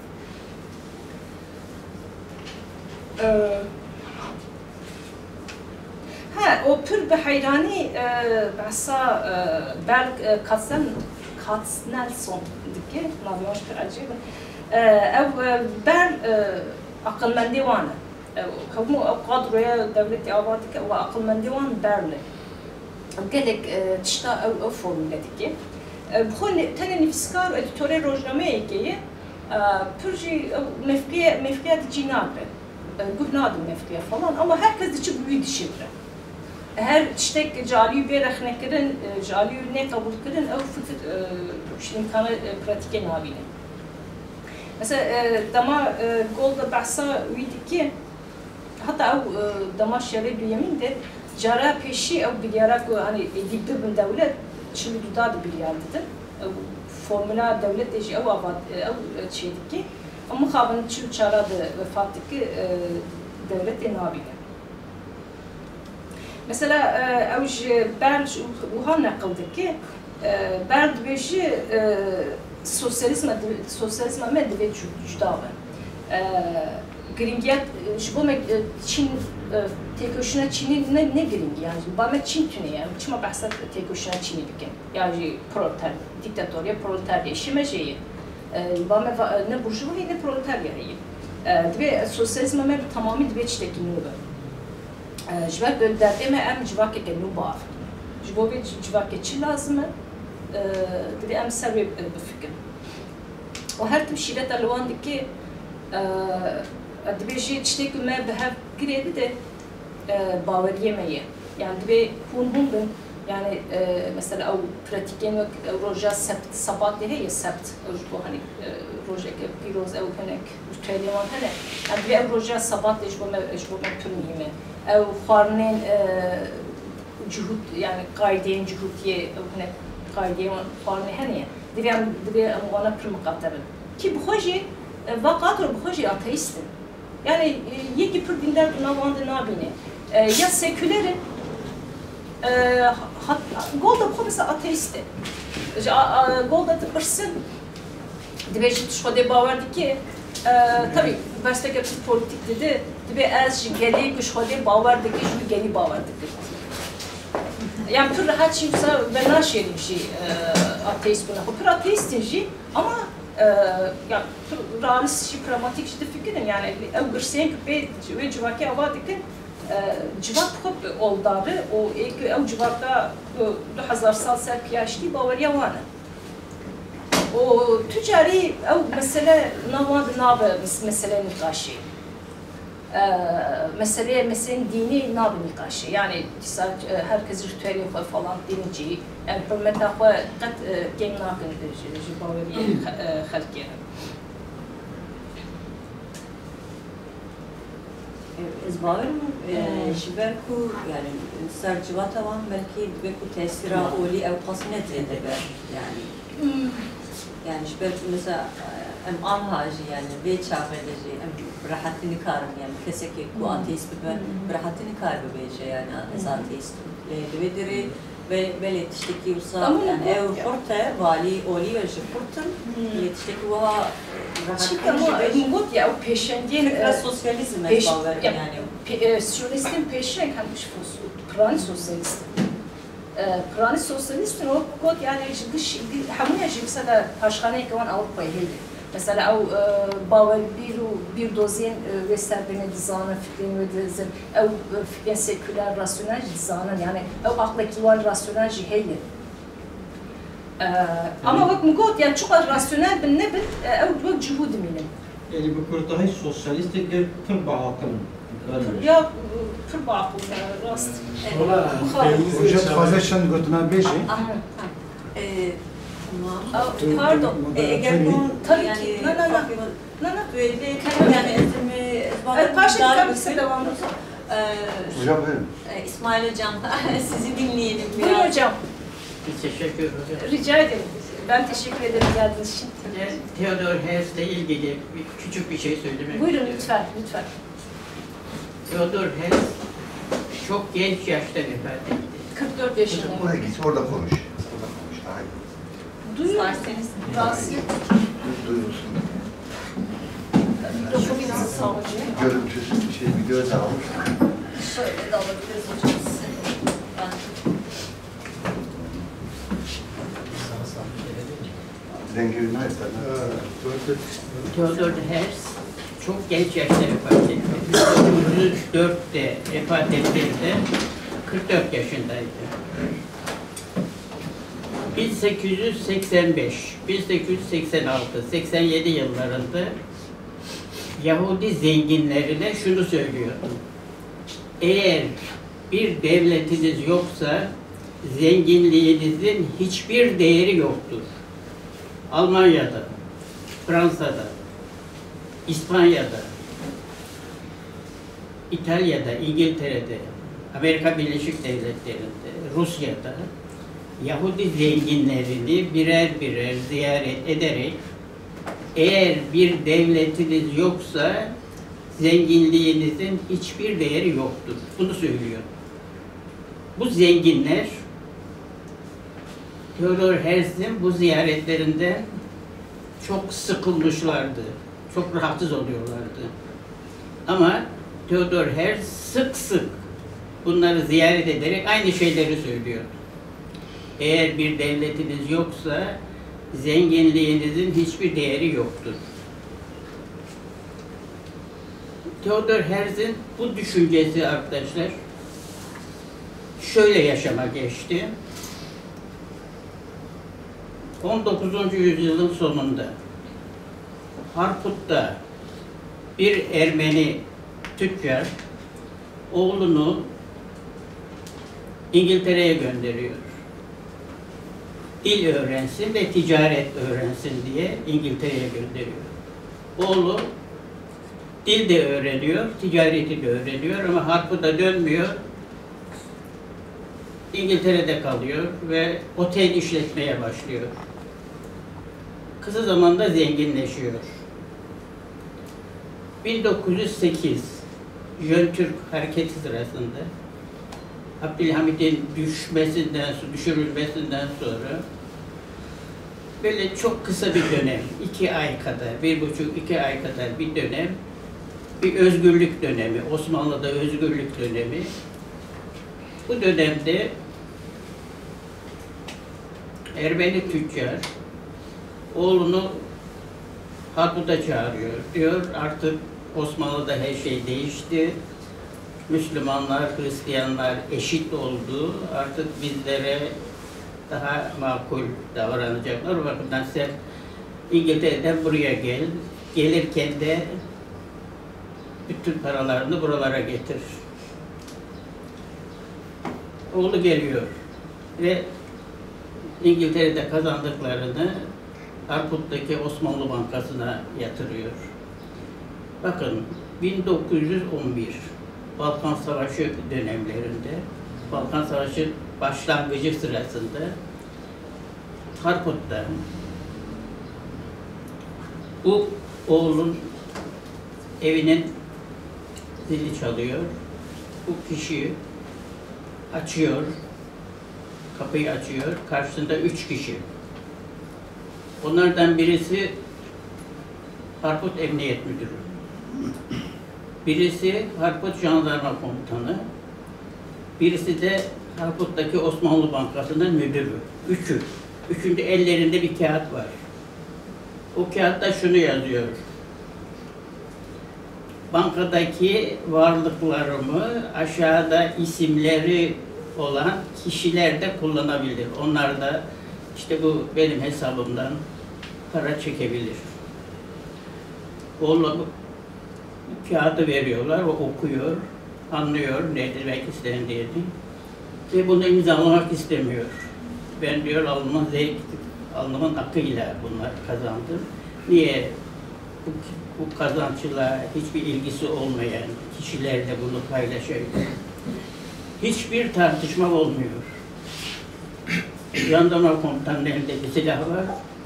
Speaker 2: Ha, o pür be hayrani bahsa Berg Katznelson dike, navyaş pür acib. Ev ber akılmendi wana. Kamu ev kadroya devleti avadik ev akılmendi wan berle. Gelek tişta ev ev formüle dike. Bxon tane nefskar editore rojname ekeyi pürji mefkiye mefkiye dicinabe. Guhnadım mefkiye falan ama herkes için büyük dişivre. Her tiştek cali bir rehnekirin, cali ne kabul kirin, ev fikir işte imkanı pratike nabine. Mesela dama golda bahsa uydu ki, hatta ev dama şerri duyemin de cara peşi ev bilyarak hani dibdir bin devlet şimdi dudadı bilyardıdır. Formüla devlet eji ev avad ev şeydik ki, ama xabın çıl çaradı vefattık ki devlet nabine. Mesela evj Berl uhan nakıldı ki Berl dibêje sosyalizme sosyalizme me divê cüda be. Giringiyet ji bo me Çin têkoşina Çinî ne ne giringi yani ba me Çin tune yani çima behsa têkoşina Çinî bikin. Yani proleter diktatorya proletarya şime şeyi. Ba me ne burjuva ne proletarya heyi. Divê sosyalizme me tamamı divê tiştekî nû be. Jibak derdê me em civakeke nû baf. Ji bo vê civakê çi lazim e? Divê em ser wê bifikirin. û her tim şîreta li wan dike dibêje tiştekî me bi hev girêdî de baweriyê me ye. Yani divê hûn hûn bin yani mesela ew pratikên wek roja sebt sabat heye sebt ji bo hani rojeke pîroz ew hinek ritüelê wan hene. Yani divê ew roja sabat ji bo me ji bo me pir mühîm e. Ev xwarinên cihut yani qaydeyên cihutiye ew hinek qaydeyê wan xwarinê hene. Divê em divê em wana pir miqatebin. Ki bixwe jî vaqat bixwe jî ateîstin. Yani yekî pir dîndar di nav wan de nabîne. Ya sekülerin golda bixwe mesela ateîst e. Golda dipirsin divê jî tu ji xwedê bawer dike tabii bersteke politik dedi divê ez ji gelê ku ji xwedê bawer dike ji gelî bawer dike. Yani pir rehat jî wisa ve naşêrim jî ateîst bûna. Pir ateîstin jî ama ya realîst jî pragmatik jî difikirin yani ew girseyên ku pê wê civakê ava dikin civak xwe oldarı o ew civaka du hezar sal ser piyaştî baweriya wan e. O tücari ev mesele navan nabe mesele nikaşı. Meseleye meselenin dini nabe nikaşı. Yani herkes ritüeli falan dinci. Yani hürmet akva kat game nakın jibaveri halkiye.
Speaker 1: Ez baverim ji ber ku yani sercivata wan belki dibe ku tesira olî ew qas nedrê dibe yani. Yani ji ber mesela em anha jî yani vê çaxê de jî em bi rehatî nikarin yani kesekê ku ateîst bibe bi rehatî nikar bibêje yani ez ateîst im. Li vê derê belê tiştekî wisa yani ew xurt e valî olî ve ji xurtin lê tiştekî wiha
Speaker 2: rehatî got ya ew pêşengiyên
Speaker 1: sosyalizm ez bawerim yani.
Speaker 2: Siyonîstên pêşeng hem ji piranî sosyalîstin. Piranî sosyalîstin o got yani ji dış hemûya jî mesela paşxaneyeke wan Ewropayê heye. Mesela ew bawer bir û bir dozên wê serbêne dizanin fikrên wê dizin ew fikrên seküler rasyonel jî dizanin yani ew aqlekî wan rasyonel jî heye. Ama vak mgot yani çok rasyonel bin ne bin ev vak cihud minin.
Speaker 5: Yani bu kurda hiç sosyalistik bir tır bağlantım.
Speaker 2: Ya tır bağlantım rast.
Speaker 3: Hoca fazla şan götüne beşi.
Speaker 1: Tamam.
Speaker 2: Pardon.
Speaker 1: Eğer bunun
Speaker 2: Tabii
Speaker 1: yani
Speaker 2: ki. Na na na. Na na.
Speaker 1: böyle yani ezimi
Speaker 2: Paşa kitapçısı devam ediyor.
Speaker 6: Hocam buyurun.
Speaker 1: İsmail Hocam sizi dinleyelim biraz.
Speaker 2: Buyurun hocam.
Speaker 7: Bir teşekkür ederim.
Speaker 2: Rica ederim. Ben teşekkür ederim geldiğiniz için.
Speaker 7: Theodor Herzl'le ilgili bir, küçük bir şey söylemek
Speaker 2: Buyurun
Speaker 7: istiyorum.
Speaker 2: lütfen, lütfen.
Speaker 7: Theodor Herzl çok genç yaşta vefat etti.
Speaker 2: kırk dört yaşında.
Speaker 6: Oraya git, orada konuş. Orada konuş, daha iyi.
Speaker 2: Duyuyor
Speaker 1: İsterseniz.
Speaker 2: Rahatsız.
Speaker 6: Duyulsun.
Speaker 2: Mikrofonu sağlıcı.
Speaker 6: Görüntüsü bir şey, video da almış.
Speaker 1: Şöyle de alabiliriz hocam size. Ben
Speaker 6: Rengi nerede?
Speaker 7: Theodor Herzl çok genç yaşta vefat etti. bin dokuz yüz dörtte vefat ettiğinde kırk dört yaşındaydı. bin sekiz yüz seksen beş, bin sekiz yüz seksen altı, seksen yedi yıllarında Yahudi zenginlerine şunu söylüyordu. Eğer bir devletiniz yoksa zenginliğinizin hiçbir değeri yoktur. Almanya'da, Fransa'da, İspanya'da, İtalya'da, İngiltere'de, Amerika Birleşik Devletleri'nde, Rusya'da Yahudi zenginlerini birer birer ziyaret ederek eğer bir devletiniz yoksa zenginliğinizin hiçbir değeri yoktur. Bunu söylüyor. Bu zenginler Theodor Herzl'in bu ziyaretlerinden çok sıkılmışlardı. Çok rahatsız oluyorlardı. Ama Theodor Herzl sık sık bunları ziyaret ederek aynı şeyleri söylüyor. Eğer bir devletiniz yoksa zenginliğinizin hiçbir değeri yoktur. Theodor Herzl'in bu düşüncesi arkadaşlar şöyle yaşama geçti. on dokuzuncu yüzyılın sonunda Harput'ta bir Ermeni tüccar oğlunu İngiltere'ye gönderiyor. Dil öğrensin ve ticaret öğrensin diye İngiltere'ye gönderiyor. Oğlu dil de öğreniyor, ticareti de öğreniyor ama Harput'a dönmüyor. İngiltere'de kalıyor ve otel işletmeye başlıyor. Kısa zamanda zenginleşiyor. bin dokuz yüz sekiz Jön Türk hareketi sırasında Abdülhamid'in düşmesinden, düşürülmesinden sonra böyle çok kısa bir dönem, iki ay kadar, bir buçuk iki ay kadar bir dönem, bir özgürlük dönemi, Osmanlı'da özgürlük dönemi. Bu dönemde Ermeni tüccar oğlunu Harput'a çağırıyor. Diyor artık Osmanlı'da her şey değişti. Müslümanlar, Hristiyanlar eşit oldu. Artık bizlere daha makul davranacaklar. O bakımdan sen İngiltere'den buraya gel. Gelirken de bütün paralarını buralara getir. Oğlu geliyor ve İngiltere'de kazandıklarını Harput'taki Osmanlı Bankası'na yatırıyor. Bakın bin dokuz yüz on bir Balkan Savaşı dönemlerinde, Balkan Savaşı başlangıcı sırasında Harput'ta bu oğlun evinin zili çalıyor. Bu kişi açıyor, kapıyı açıyor. Karşısında üç kişi. Onlardan birisi Harput Emniyet Müdürü. Birisi Harput Jandarma Komutanı. Birisi de Harput'taki Osmanlı Bankası'nın müdürü. Üçü. Üçünde ellerinde bir kağıt var. O kağıtta şunu yazıyor. Bankadaki varlıklarımı aşağıda isimleri olan kişiler de kullanabilir. Onlar da işte bu benim hesabımdan para çekebilir. Oğlum bu kağıdı veriyorlar, o okuyor, anlıyor ne demek istendiğini ve bunu imzalamak istemiyor. Ben diyor alnımın zevk, alnımın akıyla bunlar kazandım. Niye? Bu, bu kazançla hiçbir ilgisi olmayan kişilerle bunu paylaşıyor. Hiçbir tartışma olmuyor. Jandarma komutanının elinde bir silah var.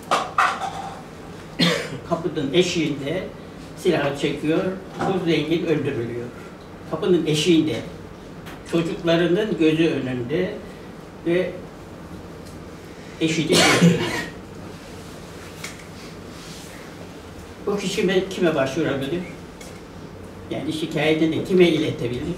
Speaker 7: Kapının eşiğinde silahı çekiyor, bu zengin öldürülüyor. Kapının eşiğinde, çocuklarının gözü önünde ve eşi de gözü. Bu kişi kime, kime başvurabilir? Yani şikayetini kime iletebilir?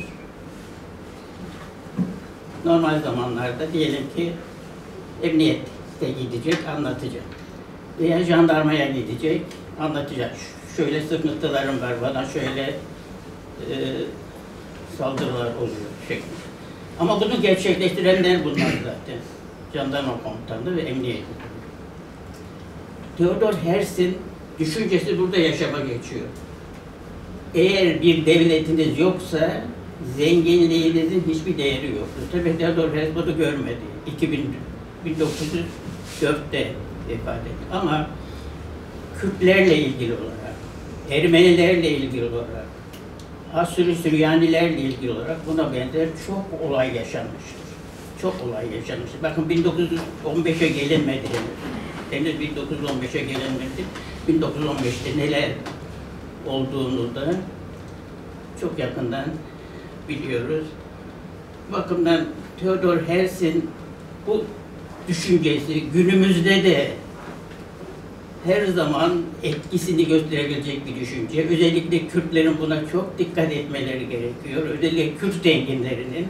Speaker 7: Normal zamanlarda diyelim ki emniyete gidecek, anlatacak. Veya jandarmaya gidecek, anlatacak. Şöyle sıkıntılarım var, bana şöyle e, saldırılar oluyor şeklinde. Ama bunu gerçekleştirenler bunlar zaten. Jandarma komutanı ve emniyet. Theodor Herzl'in düşüncesi burada yaşama geçiyor. Eğer bir devletiniz yoksa zenginliğinizin hiçbir değeri yoktur. Tabii Theodor Herzl bunu görmedi. bin dokuz yüz dörtte vefat etti. Ama Kürtlerle ilgili olarak, Ermenilerle ilgili olarak, Asuri Süryanilerle ilgili olarak buna benzer çok olay yaşanmıştır. Çok olay yaşanmıştır. Bakın bin dokuz yüz on beşe gelinmedi henüz. Henüz bin dokuz yüz on beşe gelinmedi. bin dokuz yüz on beşte neler olduğunu da çok yakından biliyoruz. Bu bakımdan Theodor Herzl'in bu düşüncesi günümüzde de her zaman etkisini gösterebilecek bir düşünce. Özellikle Kürtlerin buna çok dikkat etmeleri gerekiyor. Özellikle Kürt zenginlerinin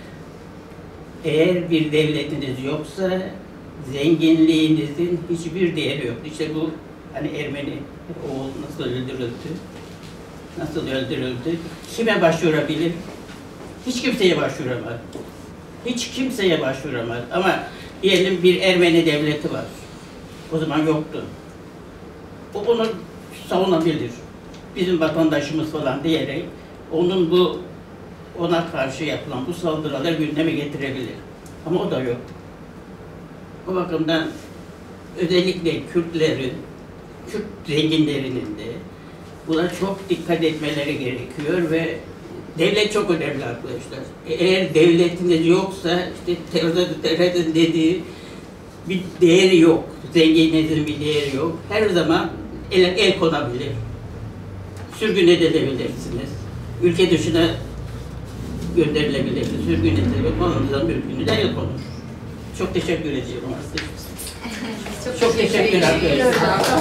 Speaker 7: eğer bir devletiniz yoksa zenginliğinizin hiçbir değeri yok. İşte bu hani Ermeni oğul nasıl öldürüldü? Nasıl öldürüldü? Kime başvurabilir? Hiç kimseye başvuramaz. Hiç kimseye başvuramaz. Ama diyelim bir Ermeni devleti var. O zaman yoktu. O bunu savunabilir. Bizim vatandaşımız falan diyerek onun bu ona karşı yapılan bu saldırıları gündeme getirebilir. Ama o da yok. O bakımdan özellikle Kürtlerin, Kürt zenginlerinin de buna çok dikkat etmeleri gerekiyor ve devlet çok önemli arkadaşlar. Eğer devletiniz yoksa işte Theodor'un dediği bir değeri yok. Zenginliğinizin bir değeri yok. Her zaman el, el konabilir. Sürgün edilebilirsiniz. Ülke dışına gönderilebilirsiniz. Sürgün edilebilir. Malınızdan mülkünüzden el konur. Çok teşekkür ediyorum aslında.
Speaker 1: Çok,
Speaker 7: Çok teşekkür ederim.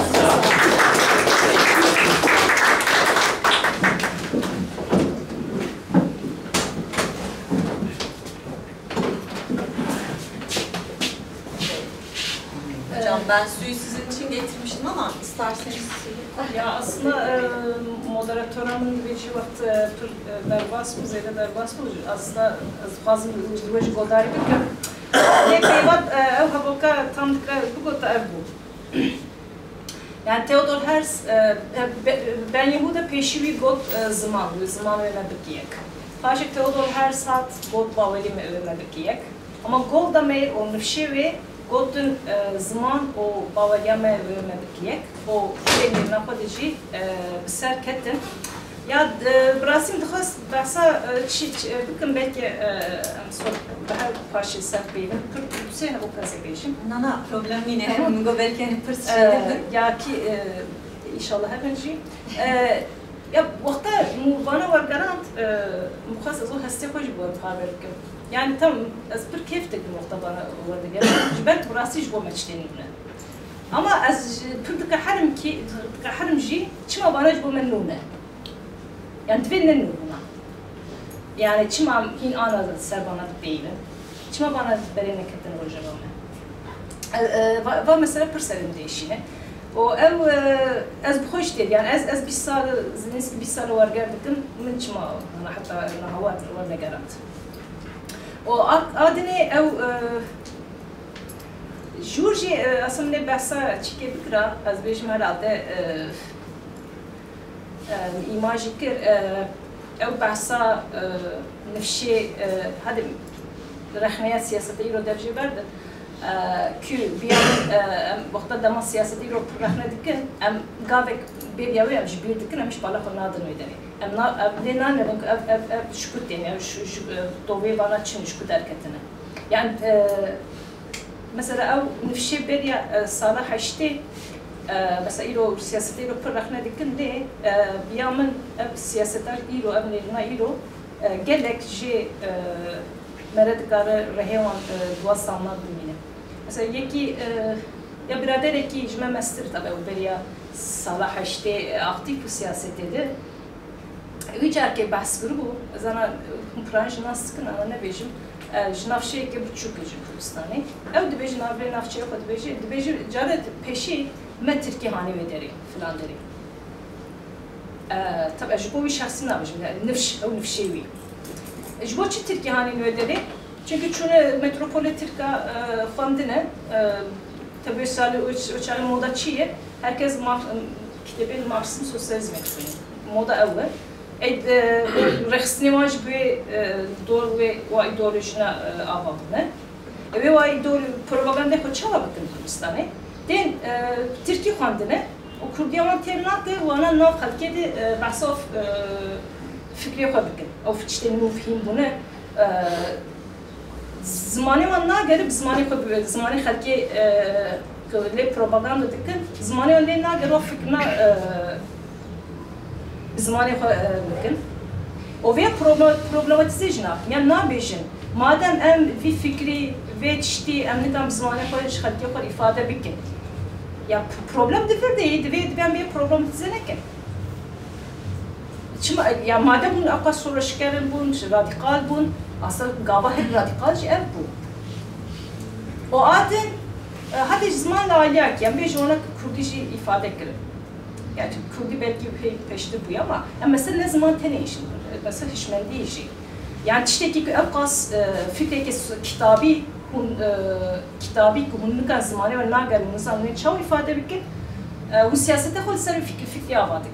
Speaker 1: Hocam ben suyu sizin için getirmiştim ama isterseniz suyu.
Speaker 2: Ya aslında e, moderatörümün bir şey vakti tur derbas mı zeyde derbas mı aslında fazla bir godari bir ne kıymat ev haboka tam dikkat bu gota ev bu. Yani Theodor Herzl ben Yahuda peşivi god zaman zaman ve nebikiyek. Faşek Theodor Herzl hat god baveli me nebikiyek. Ama god da meir o nefşevi Godun zaman o bavaliyame vermedikiyek, o şeyleri napadici bir serketin. Ya Brasim dıxas bahsa çiç bakın belki daha parça serpeyim. Kırk sene o kasebeyim.
Speaker 1: Nana problem yine hem go belki hani pırs şeydir.
Speaker 2: Ya ki inşallah hepinci. Ya vakta bana var garant muhas o hasta hoş bu haberkim. Yani tam az bir keyif dedim vakta bana vardı geldi. Belki burası hiç olmamıştığını. Ama az pırdık harim ki harim ji çima bana hiç olmanına. Yani tvenin buna. Yani çima hin ana serbana değilim. Çima bana berene ketten hocam. Ve mesela pırserim değişine. O ev az hoş değil yani az az bir sal ziniski bir sal var geldim. Min çima ana hatta ana hava var ne garant. O adını ev Jurji aslında bahsa çıkabilir. Az beşim herhalde imajı kır. Ev bahsa nefşi hadi رخنيات سياسة إيرو درجة برد كي بيان وقت دما سياسة إيرو رخنة دكان أم قابك بيدياوي أم جبير دكان أمش بالا خو نادن ويدني أم نا أم لينا نرنك أب أب أب شكوت يعني أو شو شو طوبي بانا تشين شكوت أركتنا يعني مثلا أو نفشي بيديا صالح عشتي مثلا إيرو سياسة إيرو بر رخنة دكان ليه بيامن أب سياسة إيرو أم لينا إيرو قالك جي مرد کار رهوان دو سالات بمینه. مثلا یکی یا برادر کی جمع مستر تبع و بریا صلاح هشته aktif bu siyasette. Üç erkek bahs grubu. Zana proje nasıl kına ne bejim. Jnavşe ki bu çok güzel Kürdistan'ı. Ev de bejim avre navşe yok de bejim. De bejim cadet peşi me Türkiye hani vederi filan deri. Tabii bu bir şahsi ne bejim. Nefş o nefşevi. Jbo çi Türkiye hani vederi. Çünkü çünkü metropole Türkiye fandine tabii sali uçağı moda çiye. Herkes kitabın Marx'ın sosyalizm ekstremi. Moda evvel. Ed reksnimaj bir doğru ve o ideolojine avamne. Ve o ideoloji propaganda koçala bakın Kürdistan'ı. Den Türkiye fandine o Kürdiyan ternatte ve ana nav halkede bahsof fikri bakın. O işte mufhim bunu zamanı var na gelip zamanı zamanı halki le propaganda dikkat zamanı önde na gelip o fikrine zamanı bakın o ve problematize jnab yani ne bejin madem em bir fikri ve işte em ne tam zamanı koyuş halki koy ifade bikin ya problem differ değil ve ben bir problematize ne ki Şimdi ya madem bunun akas sonra şikerin bun, radikal bun, aslında galiba hep radikal ev bu. O adın hadi zamanla alyak yani bir ona Kürdici ifade kırın. Yani Kürdi belki peşte bu ama mesela ne zaman tene işin mesela hişmendi işi. Yani işte ki akas fikri kitabı hun kitabı bunun kan zamanı ve nagar insanın çoğu ifade bikin. Bu siyasete kol sarı fikri fikri avadık.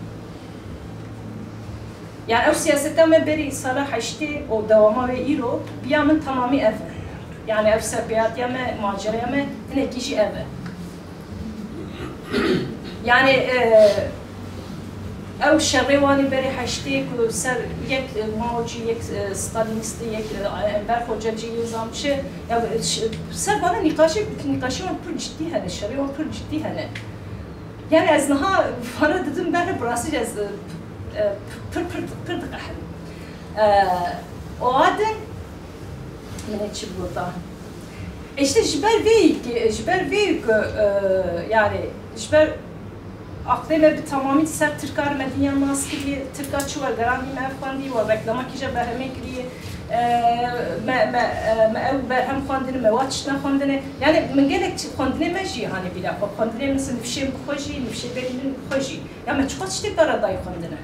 Speaker 2: Yani o siyasetten ben beri Salah Haçti o devama ve İro biyamın tamamı ev. Yani ev sebiyat ya mı macera ya mı ne kişi ev. Yani ev şerrevani beri Haçti ku ser yek mauci yek Stalinisti yek Enver Hocacı yazamçı ya ser bana nikaşı nikaşı var pür ciddi hani şerrevan pür ciddi hani. Yani az naha bana dedim ben burası yaz pır pır pır dıkahım. O adın ne için burada? İşte jiber veyik, jiber veyik yani jiber aklıyla bir tamamı ser Türkar medeniyan maske diye Türkçü var, garanti mevfandi var, reklama kişi behemek diye me me me ev berhem fandini mevaçna fandini yani من قالك fandini ماشي hani bile fandini mesela nefşem khoji nefşe belin khoji ya me çok işte karaday fandini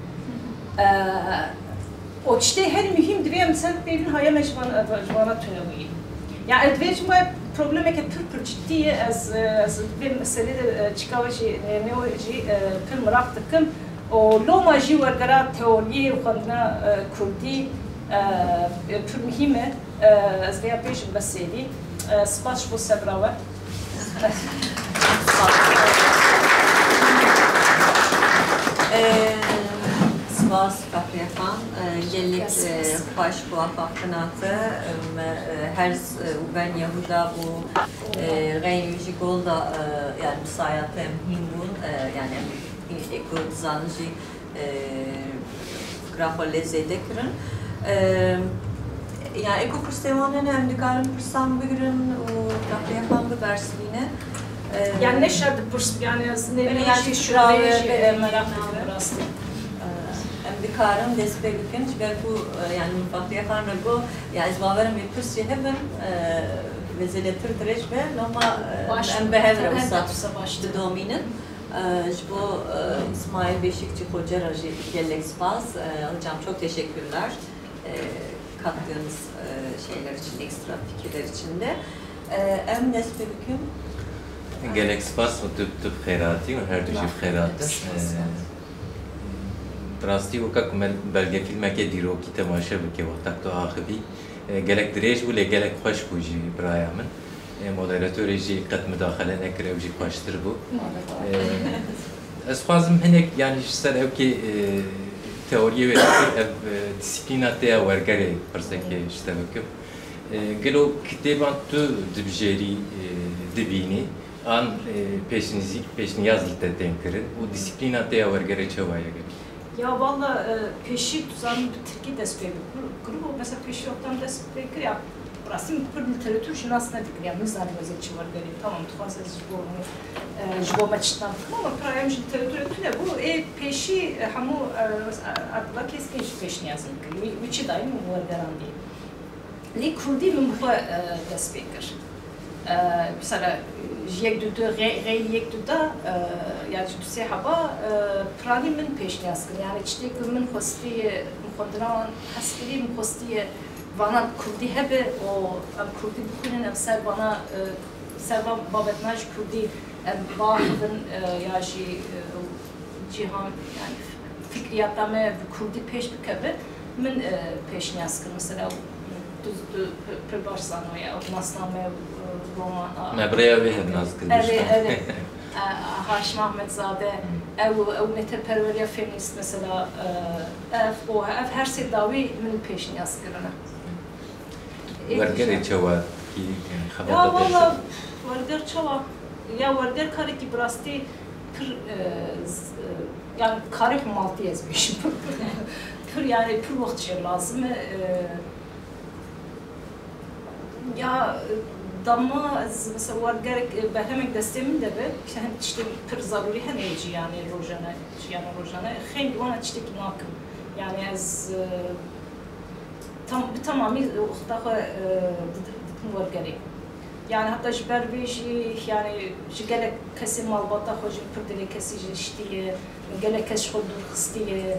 Speaker 2: o işte her mühim diye mesela belin haya mecban mecbana tünevi ya edvej mu probleme ke pür pür ciddi az az bir mesele çıkavacı ne o ji pür merak tıkım o loma ji vargara teoriye fandina kurdi pür mühime az veya peşin basedi spas bu sebrava
Speaker 1: Spas Kapriyakan gellik baş bu afakınatı her ben Yahuda bu gayri golda yani müsayat emhim bun yani eko zanji grafa lezzete kırın yani eko Kürdistan'ın hem dikarın Kürdistan bugün o Kapriyakan bu Bersin'e
Speaker 2: yani ne şart burs yani ne
Speaker 1: yani
Speaker 2: şuraya merak burası
Speaker 1: Dikarım desteklikin çünkü bu yani Fakriye Khan Rago yani izmaverim bir püs cehebim ve zeletir direct ve ama em behevre usat başta dominin bu İsmail Beşikçi Hoca Raji Gellek Spas hocam çok teşekkürler kattığınız şeyler için ekstra fikirler için de em nesbe bikim.
Speaker 8: Gelek spas و تو تو خیراتی و هر دوشی خیراته. براستی و که کمل بلگه فیلم که دیرو کی تماشا بکه وقت تو آخری gelek دریج ولی gelek خوش بوجی برای من. مدیراتوری جی قد مداخله نکره و جی خوشتر بو. از خوازم هنگ یعنی سر او که تئوری و دیسیپلینا تیا ورگره پرسه که شته بکم. گلو کتابان تو دبجری دبینی آن پیشنیزی پیشنیازی تدین کرد و دیسیپلینا تیا ورگره چه وایه گری؟
Speaker 2: Ya valla peşi tuzanın Türkiye desteği grubu mesela peşi yoktan desteği kır ya burası bir literatür şinasına dikkat ya mizan özellikçi var gari tamam tuhaf ses jibonu jibo maçtan ama prayam literatür etüle bu e peşi hamu atla keskin peşini yazın kır üçü daim var garanti li kurdi mi bu desteği kır mesela yek düdü gay yek düdü yani düdü sehaba prani min peşini yazın yani işte min hosti muhadran haskili min hosti vana kurdi hebe o kurdi bukhunen ev ser vana serva babetnaj kurdi ev vahidin yaji cihan yani fikriyatla me kurdi peş bikebe min peşini yazın mesela düzdü prebarsan o ya nasname roman
Speaker 8: Mebraya ve hep naz kılmış.
Speaker 2: Evet evet. Haşim Ahmetzade ev ev nete perveriya feminist mesela ev o ev her sedavi min peşini yazın.
Speaker 8: ورگر چوا کی خبر
Speaker 2: Ya valla vardır çava ya vardır kare ki burası pır yani kare maltı yazmışım pır yani pır vakti lazım ya damma mesela vardır behremek destemin de be işte pır zaruri heneci yani rojana yani rojana hem ona işte nakim yani az tam tamamı uxtağı var gerek. Yani hatta jiber bir yani gelek kesim malbata hocam pırdele kesici işte gelek kes şudur xtiye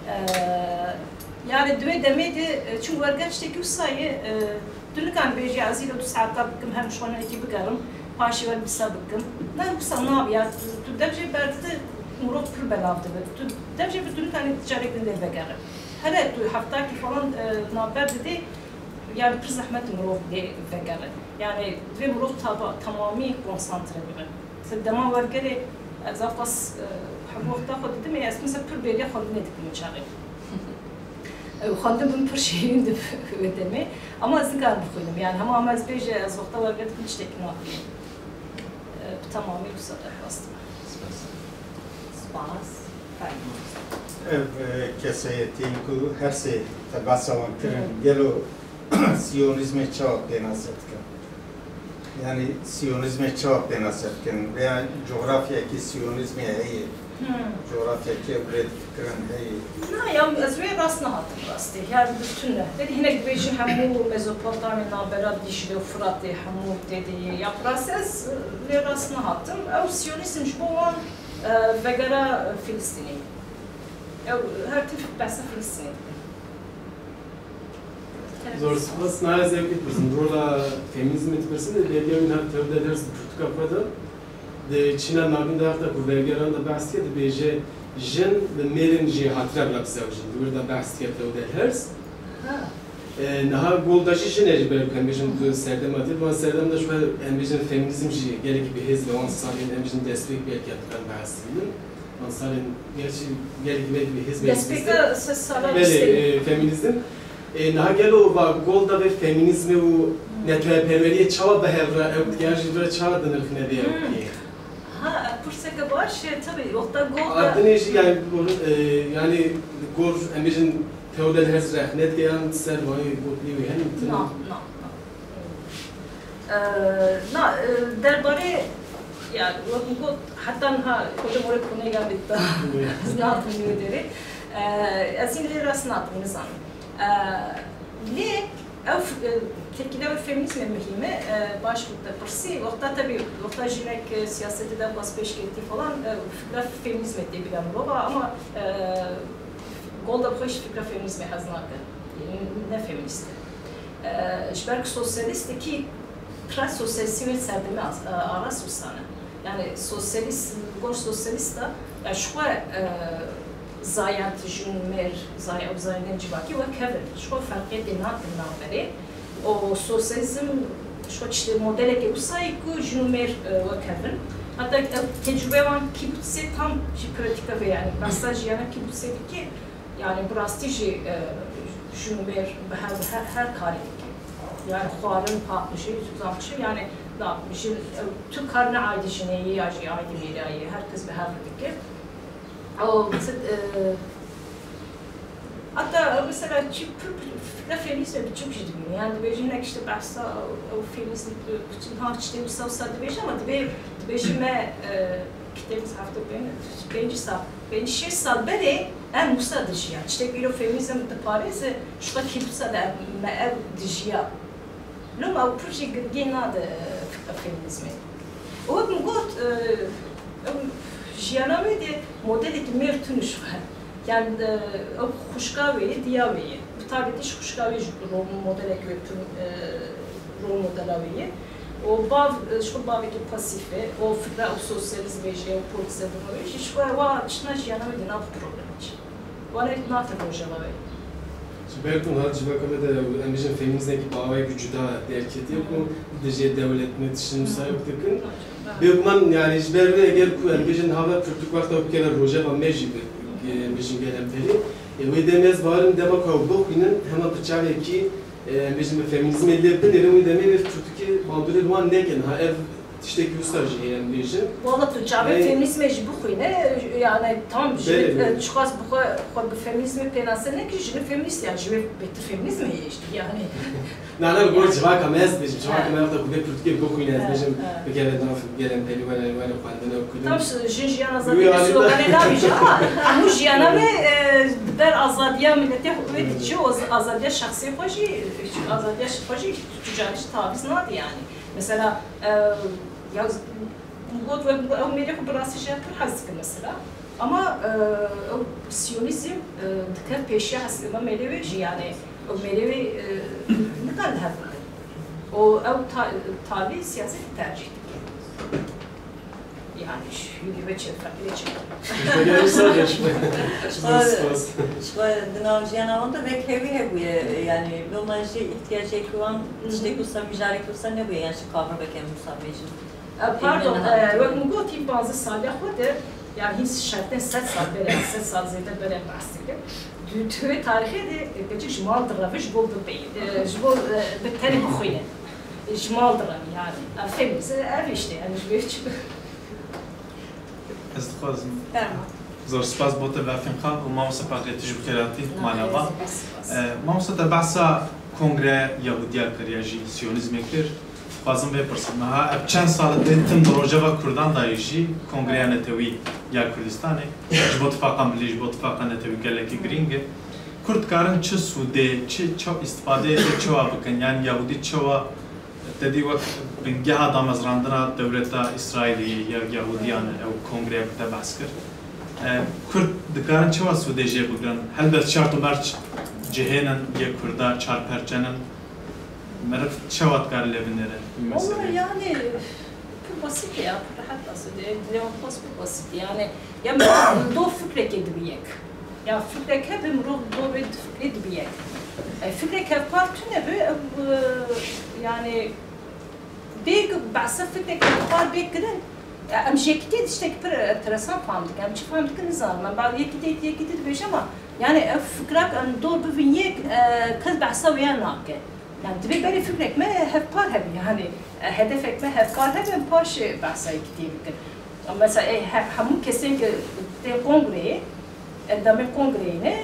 Speaker 2: yani dve demedi çünkü var gerçekten sayı dünkan beji azil o saatte bıkım hem şu an iki bıkarım paşi var bir sabıkım ne bu sana ya tu devce berdi murat pır belavdı tu devce bir dünkan ticaretin de bekarım hele tu haftaki falan naber dedi yani pır zahmet murat de bekarım yani ve murat tamamı konsantre gibi sedema var gele zafas hamurta خود dedim ya mesela pır beriye falan ne dikim çare خواندم بون پر شیرین دو بدمه اما از این کار بخونم yani ama ama az beje az vakta var gelip hiç tekno akıyım tamamı bu sadar bastım.
Speaker 1: Spas.
Speaker 4: Ev keseyetin ku her şey tabasavan kirin gelo Siyonizme çağ denasetken. Yani Siyonizme çağ denasetken veya coğrafya ki Siyonizme iyi. coğrafya ki üret fikren hey.
Speaker 2: Ne ya azve rastna hatım rastı. Yani bütün ne? Dedi yine gibi için hamu Mezopotamya berad dişli Fırat de hamu dedi. Ya proses ve rastna hatım. Ev Siyonizm şu an vegara Filistini. Ev her tip besa Filistini.
Speaker 9: Zorsu bas naya zevkli bizim. Rola feminizm etmesi de belgemin her tövde ders tutuk kapadı. De Çin'e nabin de hafta bu belgeran da bahsediyor de beje jin de merin ji hatıra bırak sevjin. Burada bahsediyor de ders. Naha goldaşı jin eci böyle kambijin serdem adı. Bu serdem de şu ambijin feminizm ji gerek bir hez ve on salin ambijin destek belki yaptıktan bahsediyor. On salin gerçi gerek bir hez belki.
Speaker 2: Destekte ses salar
Speaker 9: böyle feminizm. Naha gelo va golda ve feminizmi u netve perveriye çava behevra evt gerçi böyle çava denir ne diye.
Speaker 2: Ha, pursaka baş tabii orta gol.
Speaker 9: Adını yani yani gol emir'in teodel hezreh net diyen sermayı botliyor yani.
Speaker 2: No, no, no. Na derbare yani gol hatta ha hocam oraya konuya geldik daha. Znat müdürü. Aslında rasnat nizam. Ne ev Türkiye'de ve feminizm mühimi başlıkta pırsi. Orta tabii orta jinek siyaseti de bas peş gitti falan fikra feminizm ettiği bilen bu ama golda hoş fikra feminizme haznakı. Ne feministi. Şberk sosyalist ki pra sosyalistimi serdemi ara susana. Yani sosyalist, goş sosyalist da ya şu zayat jünmer zayat zaydın civaki ve kevin. Şu farkı denat denaberi. O sosyalizm şu işte modele ki usay ku jünmer ve kevin. Hatta tecrübe var ki bu se tam pratika ve yani mesaj yana ki bu se ki yani burası jünmer her her kare yani xuarın patlışı, tuzaklışı yani da yapmışı tüm karne aydı jineyi ya ji aydı mirayı herkes bir her fikir. O mesela hatta mesela la feminizm bir çok ciddi yani bejine işte basta o feminizm bütün harçta bir savsa bej ama de bejime kitabımız hafta ben bence sağ ben şey sağ beri en mustadır yani işte bir o feminizm de Paris şu kimse de me dijiya لما بروجي قدينا هذا فيمينيزم هو نقول جيانا ميدي موديل ميرتون شوها يعني او خوشكاوي دياوي بطبيعه تش خوشكاوي رو موديل كوتون رو موديلاوي o bav şu bavki pasife o fikra o sosyalizm ve jeopolitik durumu şu var çna jiyana mıydı nav problem için. Bana nafta projavavi.
Speaker 9: Belki onlar civakada da amacın feminizmdeki bağvay gücü daha derk ediyor. Bu dece devletme dışında sayıktıkın. Belki yani jberle eğer ku amacın hava Türk vakti bir kere rojava mecib amacın gelen beri. Ve demez varım demek o bu günün hemen bıçağı ki amacın feminizm ellerden elimi demeye Türkiye bandırı duan neken ha ev işte ki ustajı yani amacın.
Speaker 2: Valla Türkçe feminizm bu kuyne yani tam jüri çıkaz bu bu feminizmi penasene ki jüri feminist yani jüri betir feminizm işte yani.
Speaker 9: Nana gol civaka mez bizim civaka mez da kudep Türkiye bu kuyne bizim bir kere daha gelen peri ve ve pandana kudep.
Speaker 2: Tam jijiyana zaten sloganı da bir ama bu jiyana ve der azadiya milleti ve diyor azadiya şahsi hoji azadiya hoji ticari tabiz nadı yani. Mesela ya bu ve Amerika burası şey yapır hazır mesela ama o Siyonizm dikkat peşe hasıma melevi yani o melevi ne kadar hep o o tabi siyasi tercih yani şu gibi çevreli çevreli.
Speaker 9: Yani sadece
Speaker 1: şu dinavcıyan onda ve hevi hevi yani normalde ihtiyaç kuran işte kusa mücadele kusa ne bu yani şu kavram bekem musabecin.
Speaker 2: Pardon, ve mugo tip bazı salya kodu yani hiç şartın set sal böyle set sal zeyde böyle bahsediyor. Dütüğü tarihi de geçik jmal dırafış buldu bey. Jmal biteni bu khuyne. Jmal dıraf yani. Feminist ev işte yani jmal çıkıyor.
Speaker 10: Ez dixwazim zor spas bo te bafên xwe û mamosta Patriya Tijbûkerî manava. Mamosta te behsa kongre Yahudiya kiriye jî Siyonîzmê kir. Dixwazim vê pirsim meha ev çend sal dê tim di Rojava Kurdan dayê jî Kongreya Netewî ya Kurdistanê ji bo tifaqa millî ji bo tifaqa netewî gelekî giring e. Kurd dikarin çi sûdê çi îstîfadeyê tê çawa bikin yani Yahudî çawa tedî wek bingeha damezrandina dewleta İsraîlî ya Yahudiyan ew kongreya te behs kir. Kurd dikarin çawa sûdê jê bigirin helbet şart û berç cihênin yê Kurda çarperçenin merif çawa dikar lê binêre wî meseleyê.
Speaker 2: Vallahi yani bu basit ya, rahat basit. Levantpas bu basit yani. Ya ben do fikrek edibiyek. Ya fikrek hep imruh do ve fikre edibiyek. Fikrek hep partü ne bu yani bek bahsa fikrek hep part bek gidin. Am jekti işte ki enteresan famdık. Am çi famdık nizam. Ben bazı yekti yekti yekti beş ama yani fikrek an do bu vinyek kız bahsa veya nakke. Yani dibe böyle fikrek me hep par hep yani hedef ekme hep par hep en paş bahsa yekti Ama mesela hamun kesin ki de kongreyi endame kongreyine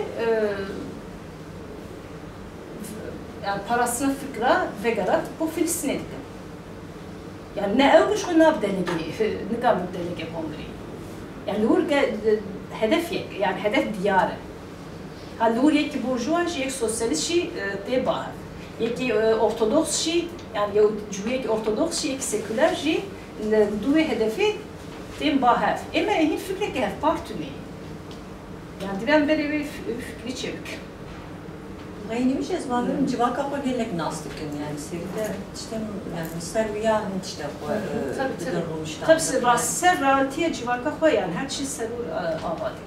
Speaker 2: yani parasını fikra ve garat bu Filistin'e dikkat. Yani ne evmiş o ne abdelegi, ne kadar abdelegi kongreyi. Yani lurga hedef yek, yani hedef diyarı. Ha lur yeki burjuvaj, yek sosyalist şey te bağır. Yeki ortodoks şey, yani cüyek ortodoks şey, yeki seküler şey, duve hedefi te bağır. Ama ehin fikre hef partüne. Yani ben böyle bir fikri çevik.
Speaker 1: غيني مش اسمه من جواك أقوى قال لك ناستكن يعني سيرته تشتم يعني مستر وياه من تشتم بدون مش
Speaker 2: طب سر سر تيجي جواك أقوى يعني هاد شيء سرور آبادك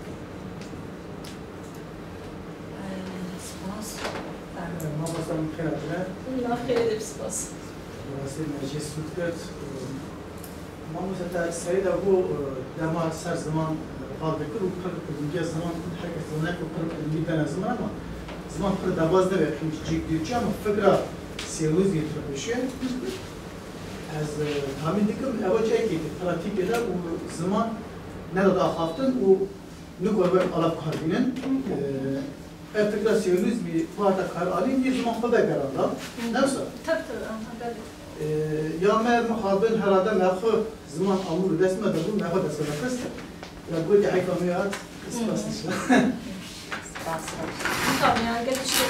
Speaker 3: ما بستم خیرات نه.
Speaker 2: نه خیلی بسپاس.
Speaker 3: واسه مجلس سودکت. ما مثلا سعید ابو دما سر زمان قاضی کرد و کرد میگه زمان کد حرکت زمان و کرد میدن زمان ما زمان کرد دواز نبود خیلی جیک دیگه اما فکر سیروزی تربیشه از همین دیگه اول جایی که پراتیک ده و زمان نداد آخافتن و نگور بر آلاف کاربینن فكرة سيولوز بفاتا كار عليم يجمع خدا قرارا نفسه.
Speaker 2: تب تب
Speaker 3: يا ما مخابن هرادا ما خو زمان أمور دست ما دبون ما خو دست ما كست. لا بقول يا حيكم يا اسمع اسمع.
Speaker 2: طب يعني قلت شيء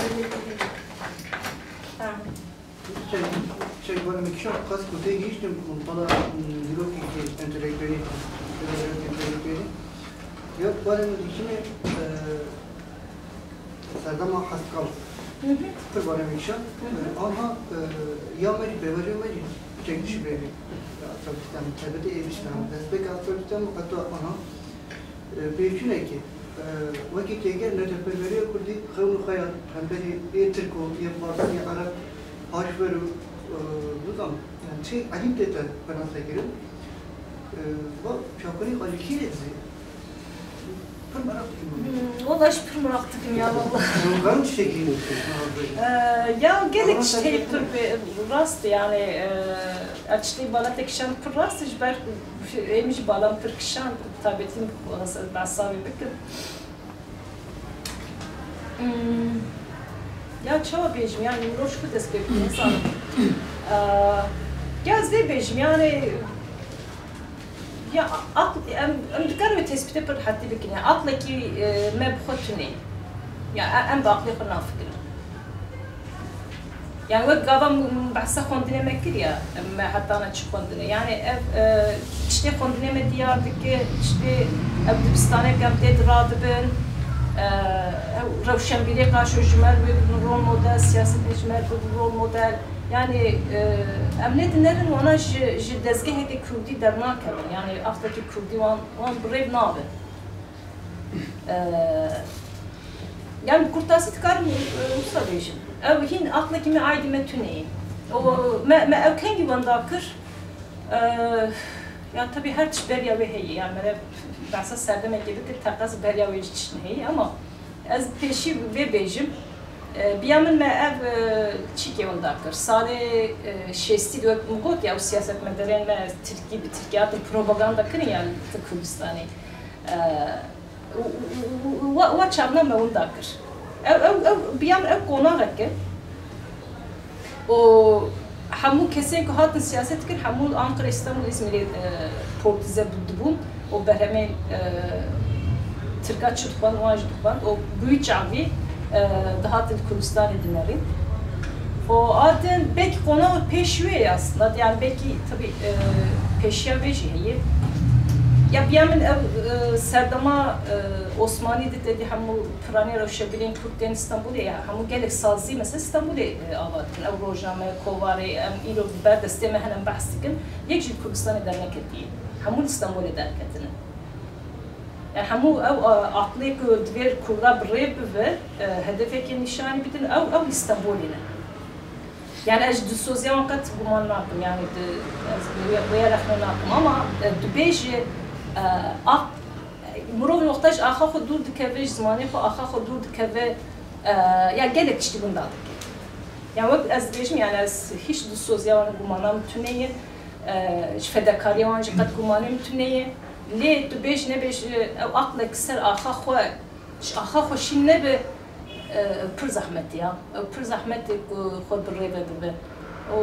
Speaker 6: شيء شيء بنا مكشوف قاس كتير جيش نم طلع دلوقتي كي انتريكتوري انتريكتوري يا بنا مكشوف سردما خست کال. پر باره میشم. آنها یا میری ببری میری چکش بری. اصلا البته ایشتم. دست به کار کردم حتی آنها بیشونه که وقتی که اگر نتر ببری کردی خون خیال هم بری یه ترکو یه پارسی عرب آشورو بودم. چی عجیب دیت بناسه کردم. و شاکری خالی کیرزی.
Speaker 2: والله ايش بمراقبتكم يا والله.
Speaker 6: غير شكلين.
Speaker 2: يا قالك شتي براست يعني اشتي بالاتك شان براست جبر مش بالام تركشان تابتين غسل بعصابي بكر. يا شو بيجم يعني مروش كنت اسبب انسان. يا زي بيجم يعني ya akl em em dikkat ve tespit yapar hatta bir kine akla ki mebxutuni ya em bakli xna fikir yani ve gavam bahsa xondine mekir ya em hatta ana çık xondine yani ev işte xondine me diyar dike işte ev dibistane gamte radibin روشن بيري قاشو جمال رول موديل سياسة جمال رول موديل يعني أمنيت نرن وانا ج جدزجه هيك كردي درنا كمان يعني أفتكر كردي وان وان بريب نابه يعني كرتاسي تكارم مصابيشم أو هين أقل كمي عادي ما توني أو ما ما أو كان جوان ذاكر يعني طبي هر تش بريا وهي يعني مرة بحث سردم اگه بکر تقص بریا ویجتش نهی اما از پیشی و بیجم بیامن ما اف چی که اون دکتر سال شستی دو مقود یا سیاست مدرن ما ترکی به ترکیات پروپاگاندا کنی yani Kürdistan'ı و و چابنا ما اون دکتر او او بیام او قناعت که و همون کسی که هات سیاست کر همون آنکر استانبول İzmir'e portize buldu o berhemen Türkçe tutban, o acı tutban, o büyük cami daha da Kürdistan edinleri. O adın belki konağı peşiye aslında, yani belki tabii peşiye vejiyi. Ya bir yandan serdama Osmanlı dedi hamu Pırani Rövşebilin Kürtlerin İstanbul'e ya hamu gelip sazı mesela İstanbul'e avadın, ev rojame, kovari, em ilo berdesteme hemen bahsedikin, yekçil Kürdistan edernek ediyor. همون استانبول درک کردن. يعني همو أو عقلك دوير كورا بريب و هدفك نشاني بدن أو أو استانبولنا. يعني أجد السوزيان قد بمان ناقم يعني ويا رحنا ناقم أما دبيج أق مرور نقطة آخر خد دور دكافيج زماني خو آخر خد دور دكافي يعني قالك تشتغل دارك. يعني وقت أز بيجم يعني أز هيش دو السوزيان بمانام تونية فداكاري وانجي قد قماني متنية ليه تبيش نبيش أو عقلك سر آخا خو آخا خو شين نبي پر زحمتي ها أو پر زحمتي خود بالريبة ببه أو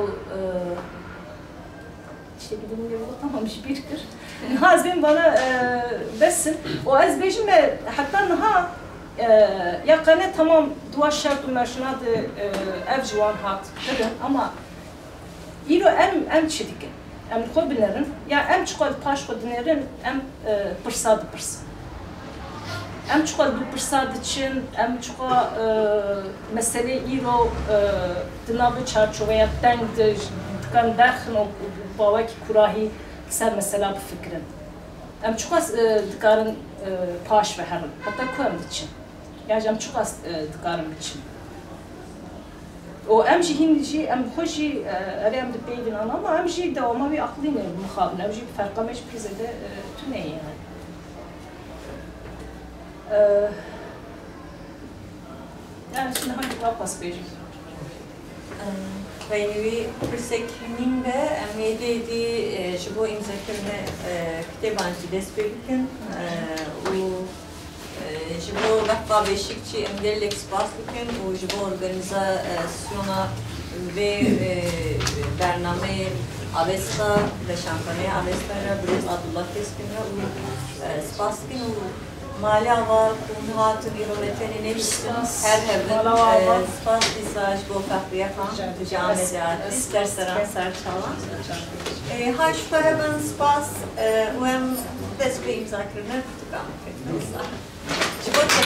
Speaker 2: شيء بدون يقول تمام مش بيركر نهازين بنا بس وأز بيجي ما حتى نها يا قناة تمام دواش شرط ومرشنات أفجوان هات كده أما يلو أم أم شديكن أم خو بنرن يا أم شقول باش خو بنرن أم برصاد برص em çuqa du pirsad diçin, em çuqa mesele îro di navê çarçoveya deng dikan derxin û bawekî kurahî ser mesela bifikirin. Em çuqa dikarin paş veherin, heta ku em diçin. Yani em çuqa dikarin biçin. O em jî hîn jî em xwe jî erê em dipêvîn an ama em jî dewama wî aqlîne mixabin, em jî ferqa me ji pir zêde tune ye yani. Yani şimdi hangi pas bêjim?
Speaker 1: Veynevi pirsek min de em yedî ji bo imzakirine kitêban jî dest pê bikin û ji bo Vehba Beşikçî em gelek spas bikin û ji bo organizasyona vê bernameyê Avesta ve şampanyaya Avesta re Brez Abdullah Keskin re û spas bikin û mali ava kun hatın îrometeni nevistin her hevin spas dîsa ji bo fehriya xan camê de serseran serçavan hay şuka hevin spas û em dest pê imzakirine dikan bikin.